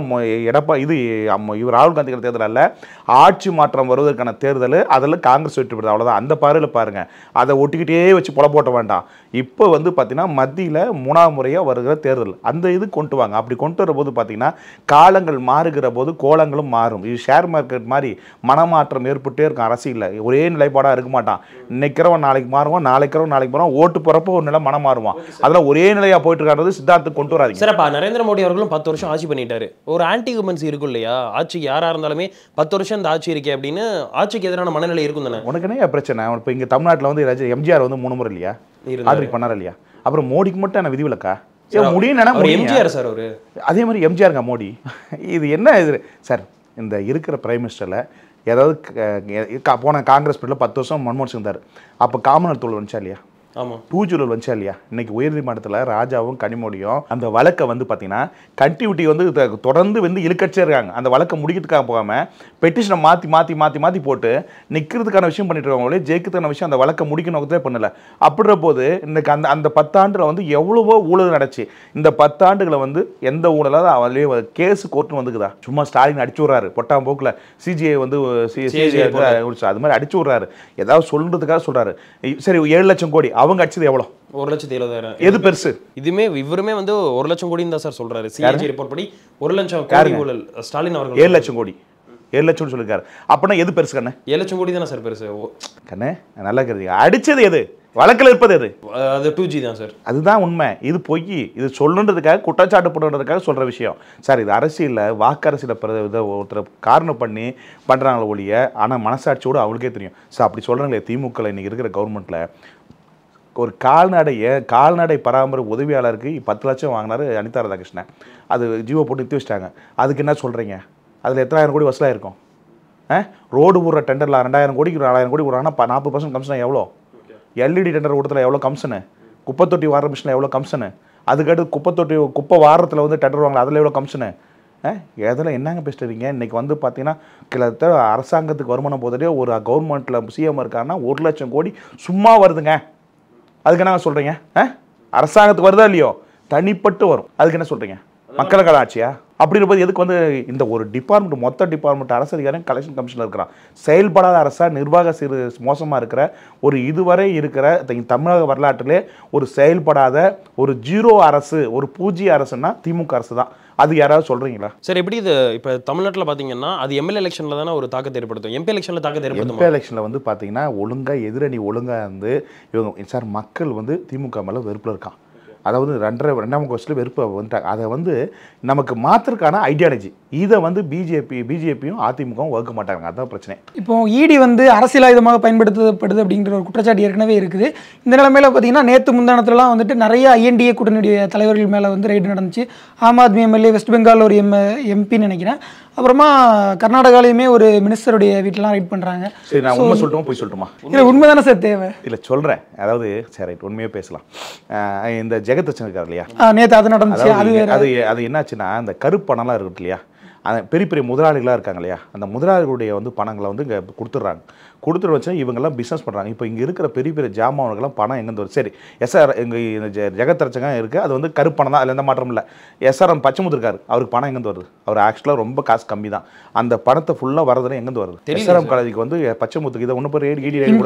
இவர் ராகுல் காந்தி தேர்தலில் ஆட்சி மாற்றம் வருவதற்கான தேர்தல். அதில் காங்கிரஸ் வெற்றி பெறுது. அவ்வளோதான். அந்த பார்வையில் பாருங்கள். அதை ஒட்டிக்கிட்டே வச்சு போட்ட வேண்டாம். இப்போ வந்து பார்த்தீங்கன்னா மத்தியில் 3ஆம் முறையாக வருகிற தேர்தல் அந்த இது கொண்டு வாங்க. அப்படி கொண்டு வரும்போது பார்த்தீங்கன்னா காலங்கள் மாறுகிற போது கோலங்களும் மாறும். இது ஷேர் மார்க்கெட் மாதிரி மனமாற்றம் ஏற்பட்டே இருக்கும். அரசியலில் ஒரே நிலைப்பாடாக இருக்க மாட்டான். இன்னைக்கிறவன் நாளைக்கு மாறுவான், நாளைக்கு மாறுவான். ஓட்டு போகிறப்போ ஒரு நிலை மனம் மாறுவான். அதில் ஒரே நிலையாக போயிட்டு இருக்காது. சித்தார்த்துக்கு கொண்டு வராதிங்க. சிறப்பா நரேந்திர மோடி அவர்களும் 10 வருஷம் ஆட்சி பண்ணிட்டாரு. ஒரு ஆன்டி ஹியூமன்ஸ் இருக்கும் இல்லையா? ஆட்சிக்கு யாரா இருந்தாலுமே 10 வருஷம் இந்த ஆட்சி இருக்கே அப்படின்னு ஆட்சிக்கு எதிரான மனநிலை இருக்கும் தானே. உனக்கு என்ன பிரச்சனை? இப்போ இங்கே தமிழ்நாட்டில் வந்து எம்ஜிஆர் வந்து 3 முறை இல்லையா ஆட்சி பண்ணார் இல்லையா? அப்புறம் மோடிக்கு மட்டும் என்ன விதிவிலக்கா? எம்ஜிஆர் சார் அவரு அதே மாதிரி எம்ஜிஆருங்க மோடி. இது என்ன இது சார்? இந்த இருக்கிற பிரைம் மினிஸ்டரில் ஏதாவது போன காங்கிரஸ் பீரியடில் 10 வருஷம் மன்மோகன் சிங் இருந்தார். அப்போ காமன்வெல்த் தோல் வந்துச்சா இல்லையா? ஆமாம். 2 வந்துச்சா இல்லையா? இன்னைக்கு உயர்நீதிமன்றத்தில் ராஜாவும் கனிமொழியும் அந்த வழக்கை வந்து பார்த்தீங்கன்னா கண்டிவிட்டி வந்து தொடர்ந்து வந்து இழுக்கச்சே இருக்காங்க. அந்த வழக்கை முடிக்கிறதுக்காக போகாமல் பெட்டிஷனை மாற்றி போட்டு நிற்கிறதுக்கான விஷயம் பண்ணிட்டு இருக்காங்களே, ஜெயிக்கிறதுக்கான விஷயம் அந்த வழக்கை முடிக்க நோக்கத்தே பண்ணல. அப்படின்ற போது இன்னைக்கு அந்த 10 ஆண்டுல வந்து எவ்வளவோ ஊழல் நடச்சு. இந்த 10 ஆண்டுகளை வந்து எந்த ஊழலாவது அவளே கேஸ் கோர்ட்டு வந்துக்குதா? சும்மா ஸ்டாலின் அடிச்சு விட்றாரு பொட்டாம் போக்கில். சிஜிஐ வந்து அது மாதிரி அடிச்சு விட்றாரு. ஏதாவது சொல்றதுக்காக சொல்றாரு. சரி 7 லட்சம் கோடி அவங்க அடிச்சது எவ்வளோ? 1,70,000. எது பெருசு? இவருமே வந்து 1 லட்சம் கோடி தான் சார் சொல்றாரு. சிஏஜி ரிப்போர்ட் படி 1 லட்சம் கோடி ஊழல். ஸ்டாலின் அவர்கள் 7 லட்சம் கோடி 7 லட்சம் சொல்லிருக்காரு. அப்படின்னா எது பெருசு கண்ணு? 7 லட்சம் கோடி தானே சார் பெருசு கண்ணு? நல்லா இருக்கிறது. அடிச்சது எது? வழக்கில் இருப்பது எது? அது 2G தான் சார். அதுதான் உண்மை. இது பொய். இது சொல்லுன்றதுக்காக குற்றச்சாட்டு போடுறதுக்காக சொல்கிற விஷயம் சார். இது அரசியலில் வாக்கரசியலை ஒருத்தர் காரணம் பண்ணி பண்ணுறாங்களே ஒழிய, ஆனால் மனசாட்சியோடு அவங்களுக்கே தெரியும் சார். அப்படி சொல்கிறாங்களே திமுக இன்றைக்கி இருக்கிற கவர்மெண்ட்டில் ஒரு கால்நடை பராமரிப்பு உதவியாளருக்கு 10 லட்சம் வாங்கினார் அனிதா ராதாகிருஷ்ணன். அது ஜீவோ போட்டு நிறுத்தி வச்சிட்டாங்க. அதுக்கு என்ன சொல்கிறீங்க? அதில் எத்தனாயிரம் கோடி வசூலாக இருக்கும்? ரோடு போடுற டெண்டரில் 2000 கோடிக்கு 4000 கோடி போடுறாங்கன்னா 40% கமிஷன் எவ்வளோ? எல்இடி டெண்டர் கொடுத்துல எவ்வளோ கமிஷனு? குப்பை தொட்டி வார மிஷினில் எவ்வளோ கமிஷனு? அதுக்கடுத்து குப்பை வாரத்தில் வந்து டெண்டர் வாங்கலாம், அதில் எவ்வளோ கமிஷனு? எதில் என்னங்க பேசுகிறீங்க? இன்றைக்கி வந்து பார்த்தீங்கன்னா கிட்டத்தட்ட அரசாங்கத்துக்கு வருமானம் போதே ஒரு கவர்மெண்ட்டில் சிஎம் இருக்காருன்னா 1 லட்சம் கோடி சும்மா வருதுங்க. அதுக்கு என்ன சொல்கிறீங்க? அரசாங்கத்துக்கு வருதா இல்லையோ, தனிப்பட்டு வரும். அதுக்கு என்ன சொல்கிறீங்க? மக்களுக்கான ஆட்சியா? அப்படி இருப்பது எதுக்கு வந்து இந்த ஒரு டிபார்ட்மெண்ட், மொத்த டிபார்ட்மெண்ட் அரசு அதிகாரம் கலெக்ஷன் கமிஷனில் இருக்கிறான். செயல்படாத அரசா, நிர்வாக மோசமாக இருக்கிற ஒரு இதுவரை இருக்கிற தமிழக வரலாற்றிலே ஒரு செயல்படாத ஒரு 0 அரசு, ஒரு பூஜ்ய அரசுன்னா திமுக அரசு தான். அது யாராவது சொல்கிறீங்களா? சார் எப்படி இது இப்போ தமிழ்நாட்டில் பார்த்தீங்கன்னா அது எம்எல்ஏ எலெக்ஷனில் தானே ஒரு தாக்கத்தை ஏற்படுத்தும். எம்பி எலெக்ஷனில் தாக்கத்தை ஏற்படுத்தும். எம்பி எலெக்ஷனில் வந்து பார்த்தீங்கன்னா ஒழுங்காக எதிரணி ஒழுங்காக வந்து இவங்க சார் மக்கள் வந்து திமுக மேலே வெறுப்பில் இருக்கான். அதாவது 2ஆம் வருஷத்தில் வெறுப்பு வந்துட்டாங்க. அதை வந்து நமக்கு மாற்றுறதுக்கான ஐடியாலஜி இதை வந்து பிஜேபியும் அதிமுகவும் வகுக்க மாட்டாங்க. அதுதான் பிரச்சனை. இப்போ இடி வந்து அரசியல் ஆயுதமாக பயன்படுத்தப்படுது அப்படிங்கிற ஒரு குற்றச்சாட்டு ஏற்கனவே இருக்குது. இந்த நிலைமையில் பார்த்தீங்கன்னா நேற்று முந்தானத்துலலாம் வந்துட்டு நிறைய ஐஎன்டிஏ கூட்டணியுடைய தலைவர்கள் மேலே வந்து ரைடு நடந்துச்சு. ஆம் ஆத்மி எம்எல்ஏ, வெஸ்ட் பெங்கால் ஒரு எம்பின்னு நினைக்கிறேன், அப்புறமா கர்நாடகாலையுமே ஒரு மினிஸ்டருடைய வீட்டிலாம் ரைட் பண்ணுறாங்க. சரி, நான் உண்மை சொல்லட்டுமா போய் சொல்லட்டுமா? இல்லை உண்மை தானே சார் தேவை? இல்லை சொல்கிறேன். அதாவது சரி ரைட், உண்மையாக பேசலாம். இந்த ஜெகத் ரச்சன் இருக்கார் இல்லையா, நேற்று அது நடந்துச்சு. அது என்னாச்சுன்னா அந்த கருப்பணம்லாம் இருக்குது இல்லையா, அந்த பெரிய பெரிய முதலாளிகளாக இருக்காங்க இல்லையா, அந்த முதலாளிகளுடைய வந்து பணங்களை வந்து இங்கே கொடுத்துட்றாங்க. கொடுத்துட்டு வச்சா இவங்கெல்லாம் பிஸ்னஸ் பண்ணுறாங்க. இப்போ இங்கே இருக்கிற பெரிய பெரிய ஜாமான்கள்லாம் பணம் எங்கேருந்து வரும்? சரி, எஸ்ஆர் எங்கள் இந்த ஜெகத் ரச்சகா இருக்குது, அது வந்து கருப்பணம் தான், அதில் எந்த மாற்றம் இல்லை. எஸ்ஆர்எம் பச்சைமுத்து இருக்காரு, அவருக்கு பணம் எங்கேருந்து வருது? அவர் ஆக்சுவலாக ரொம்ப காசு கம்மி தான். அந்த பணத்தை ஃபுல்லாக வரதுல எங்கேருந்து வருது? எஸ்ஆர்எம் காலேஜுக்கு வந்து பச்சைமுத்துக்கு இதை ஒன்று போய்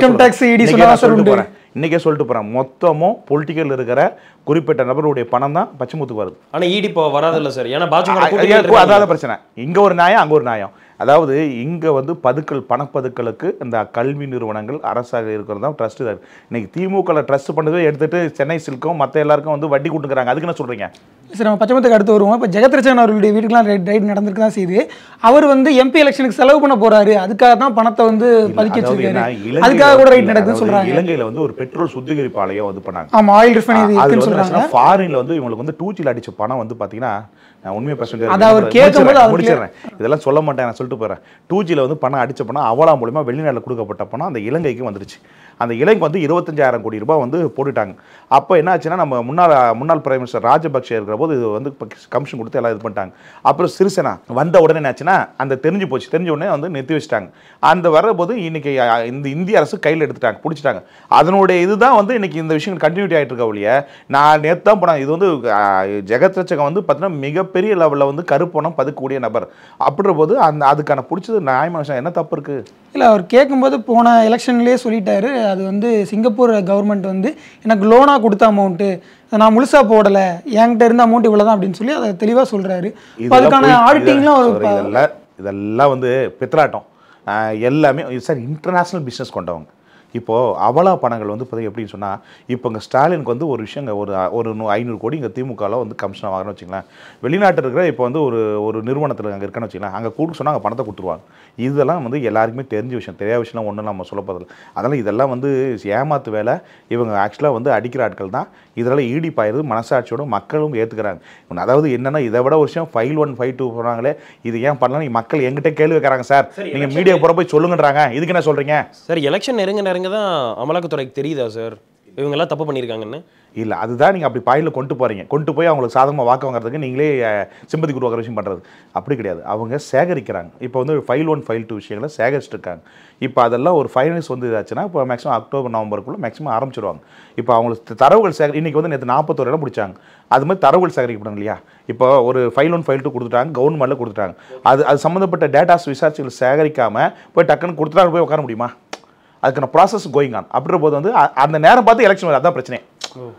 சொல்லிட்டு போகிறேன், இன்றைக்கே சொல்லிட்டு போகிறேன். மொத்தமும் பொலிட்டிக்கல் இருக்கிற குறிப்பிட்ட நபருடைய பணம் தான் பச்சைமுத்துக்கு வருது. ஆனால் ஈடி இப்போ வராதில்லை சார், ஏன்னா பாஜக அதாவது பிரச்சனை. இங்கே ஒரு நியாயம், அங்கே ஒரு நியாயம். அதாவது இங்கே வந்து பணப்பதுக்களுக்கு இந்த கல்வி நிறுவனங்கள் அரசாக இருக்கிறது தான் ட்ரஸ்ட். இன்னைக்கு திமுக ட்ரஸ்ட் பண்ணதை எடுத்துட்டு சென்னை சில்க்கும் மற்ற எல்லாருக்கும் வந்து வட்டி கொடுக்குறாங்க. அதுக்கு என்ன சொல்கிறீங்க? சார் நம்ம பச்சைமுத்துக்கு அடுத்து வருவோம். இப்போ ஜெகத் ரச்சன் அவர்களுடைய வீட்டுக்குலாம் ரைட் நடந்திருக்கு தான் செய்யுது. அவர் வந்து எம்பி எலெக்ஷனுக்கு செலவு பண்ண போறாரு, அதுக்காக தான் பணத்தை வந்து பதுக்கி வச்சிருக்காரு, அதுக்காக கூட ரைட் நடக்குதுன்னு சொல்றாங்க. இலங்கையில் வந்து ஒரு பெட்ரோல் சுத்திகரிப்பு ஆலையம் வந்து பண்ணாங்க. ஆமா, ஆயில் ரிஃபைனரி இருக்குன்னு சொல்றாங்க. ஃபாரின்ல வந்து இவங்களுக்கு வந்து 2Gல அடிச்ச பணம் வந்து பார்த்தீங்கன்னா உண்மையை முடிச்சிடுறேன், இதெல்லாம் சொல்ல மாட்டேன், நான் சொல்லிட்டு போகிறேன். 2Gல வந்து பணம் அடிச்ச பணம் அவலா மூலமா வெளிநாட்டில் கொடுக்கப்பட்ட பணம் அந்த இலங்கைக்கு வந்துருச்சு. அந்த இலங்கைக்கு வந்து 25,000 கோடி ரூபாய் வந்து போட்டுட்டாங்க. அப்போ என்ன ஆச்சுன்னா, நம்ம முன்னாள் பிரைம் மினிஸ்டர் ராஜபக்சே இருக்கிற போது இது வந்து கமிஷன் கொடுத்து எல்லாம் இது பண்ணிட்டாங்க. அப்புறம் சிறிசேனா வந்த உடனே என்ன ஆச்சுன்னா, அந்த தெரிஞ்சு உடனே வந்து நிறுத்தி வச்சுட்டாங்க. அந்த வரபோது இன்னைக்கு இந்த இந்திய அரசு கையில் எடுத்துட்டாங்க, பிடிச்சிட்டாங்க. அதனுடைய இதுதான் வந்து இன்னைக்கு இந்த விஷயங்கள் கண்டினியூட்டி ஆகிட்டு இருக்க ஒழிய, நான் நேற்று தான் போனேன். இது வந்து ஜெகத் ரச்சகன் வந்து பார்த்தீங்கன்னா மிகப்பெரிய லெவலில் வந்து கருப்பணம் பதுக்கக்கூடிய நபர். அப்படின்ற போது அதுக்கான பிடிச்சது நியாயமான விஷயம். என்ன தப்பு இருக்குது? இல்லை, அவர் கேட்கும்போது போன எலெக்ஷன்லேயே சொல்லிட்டாரு, அது வந்து சிங்கப்பூர் கவர்மெண்ட் வந்து எனக்கு லோனாக கொடுத்த அமௌண்ட்டு, நான் முழுசாக போடலை, என்கிட்ட இருந்த அமௌண்ட் இவ்வளோ தான் அப்படின்னு சொல்லி அதை தெளிவாக சொல்கிறாரு. அதுக்கான ஆடிட்டிங்லாம் இதெல்லாம் வந்து பித்ராட்டம் எல்லாமே சார். இன்டர்நேஷ்னல் பிஸ்னஸ் கொண்டவங்க. இப்போது அவலா பணங்கள் வந்து இப்போ எப்படின்னு சொன்னால், இப்போ இங்கே ஸ்டாலினுக்கு வந்து ஒரு விஷயம், ஒரு 500 கோடி இங்கே திமுகவில் வந்து கமிஷனாக வாங்கணும்னு வச்சுங்களேன். வெளிநாட்டில் இருக்கிற இப்போ வந்து ஒரு நிறுவனத்தில் அங்கே இருக்கான்னு வச்சுக்கலாம், அங்கே கொடுக்க சொன்னால் அங்கே பணத்தை கொடுத்துருவாங்க. இதெல்லாம் வந்து எல்லாருக்குமே தெரிஞ்ச விஷயம், தெரியாத விஷயம்லாம் ஒன்றும் நம்ம சொல்ல போதில்லை. அதனால் இதெல்லாம் வந்து ஏமாத்து வேலை. இவங்க ஆக்சுவலாக வந்து அடிக்கிற ஆட்கள் தான். இதனால் ஈடி பாயிருது, மனசாட்சியோட மக்களும் ஏற்றுக்கிறாங்க. அதாவது என்னென்னா, இதை விட ஒரு விஷயம் 5 1 5 2 போகிறாங்களே, இது ஏன் பண்ணலாம் மக்கள் எங்கிட்ட கேள்வி வைக்கிறாங்க. சார் நீங்கள் மீடியா போகிற போய் சொல்லுங்கன்றாங்க, இதுக்கு என்ன சொல்கிறீங்க? சார் எலெக்ஷன் நெருங்க தான் அமலாக்கத்துறைக்கு தெரியுதா சார் இவங்கெல்லாம் தப்பு பண்ணியிருக்காங்கன்னு? இல்லை, அதுதான் நீங்கள் அப்படி பாயிண்டில் கொண்டு போகிறீங்க. கொண்டு போய் அவங்களுக்கு சாதகமாக வாக்கு வாங்குறதுக்கு நீங்களே சிம்பதி உருவாக்குற விஷயம் பண்ணுறது. அப்படி கிடையாது, அவங்க சேகரிக்கிறாங்க. இப்போ வந்து ஃபைல் 1 ஃபைல் 2 விஷயங்களை சேகரிச்சுட்டு இருக்காங்க. இப்போ அதெல்லாம் ஒரு ஃபைனல்ஸ் வந்து இதாச்சுன்னா இப்போ மேக்ஸிமம் அக்டோபர் நவம்பருக்குள்ளே மேக்ஸிமம் ஆரம்பிச்சிடுவாங்க. இப்போ அவங்களுக்கு தரவுகள் இன்றைக்கி வந்து நேற்று 41 இடம் பிடிச்சாங்க. அது மாதிரி தரவுகள் சேகரிக்கப்படும் இல்லையா? இப்போ ஒரு ஃபைல் 1 ஃபைல் 2 கொடுத்துட்டாங்க, கவர்மெண்ட்டில் கொடுத்துட்டாங்க. அது சம்மந்தப்பட்ட டேட்டாஸ் விசாரிச்சுகள் சேகரிக்காமல் போய் டக்குன்னு கொடுத்துட்டாங்க போய் உட்கார முடியுமா? அதுக்கான ப்ராசஸ் கோயிங் ஆன். அப்படின்ற போது வந்து அந்த நேரம் பார்த்து எலெக்ஷன் வருது. அதுதான் பிரச்சனை.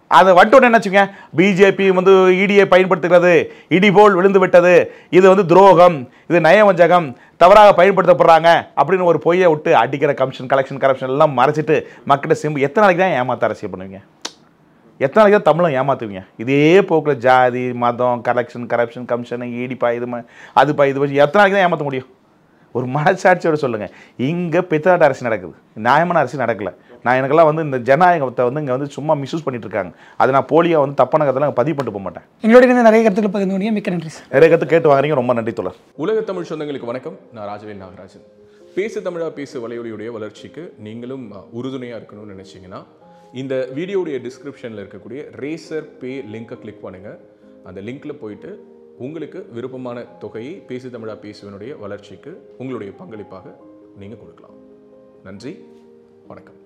அதை வந்துட்டு என்ன வச்சுங்க, பிஜேபி வந்து இடியை பயன்படுத்துகிறது, இடி போல் விழுந்து விட்டது, இது வந்து துரோகம், இது நயவஞ்சகம், தவறாக பயன்படுத்தப்படுறாங்க அப்படின்னு ஒரு பொய்யை விட்டு அடிக்கிற கமிஷன் கலெக்ஷன் கரப்ஷன் எல்லாம் மறைச்சிட்டு மக்கள்கிட்ட சிம்பு எத்தனை நாளைக்கு தான் ஏமாத்த அரசியல் பண்ணுவீங்க? எத்தனை நாளைக்கு தான் தமிழை ஏமாற்றுவீங்க? இதே போக்கில் ஜாதி மதம் கலெக்ஷன் கரப்ஷன் கமிஷன் ஈடிப்பா இது அதுப்பா இது எத்தனை நாளைக்கு தான் ஏமாற்ற முடியும்? ஒரு மனசாட்சியோட சொல்லுங்கள். இங்கே பித்தலாட்ட அரசு நடக்குது, நியாயமான அரசு நடக்கலை. நான் எனக்கெல்லாம் வந்து இந்த ஜனநாயகத்தை வந்து இங்கே வந்து சும்மா மிஸ்யூஸ் பண்ணிட்டு இருக்காங்க. அது நான் போலியாக வந்து தப்பான கருத்தெல்லாம் பதிவு பண்ணிட்டு போக மாட்டேன். எங்களோட நிறைய கருத்துக்கள் பகிர்ந்து கொண்டீங்க, மிக்க நன்றி சார். நிறைய கருத்து கேட்டு வாங்குறீங்க, ரொம்ப நன்றி தோழர். உலக தமிழ் சொந்தங்களுக்கு வணக்கம். நான் ராஜவேல் நாகராஜன். பேசு தமிழா பேசு வலையொலியுடைய வளர்ச்சிக்கு நீங்களும் உறுதுணையாக இருக்கணும்னு நினச்சிங்கன்னா இந்த வீடியோடைய டிஸ்கிரிப்ஷனில் இருக்கக்கூடிய ரேசர் பே லிங்கை கிளிக் பண்ணுங்கள். அந்த லிங்க்கில் போயிட்டு உங்களுக்கு விருப்பமான தொகையை பேசு தமிழா பேசுவனுடைய வளர்ச்சிக்கு உங்களுடைய பங்களிப்பாக நீங்கள் கொடுக்கலாம். நன்றி, வணக்கம்.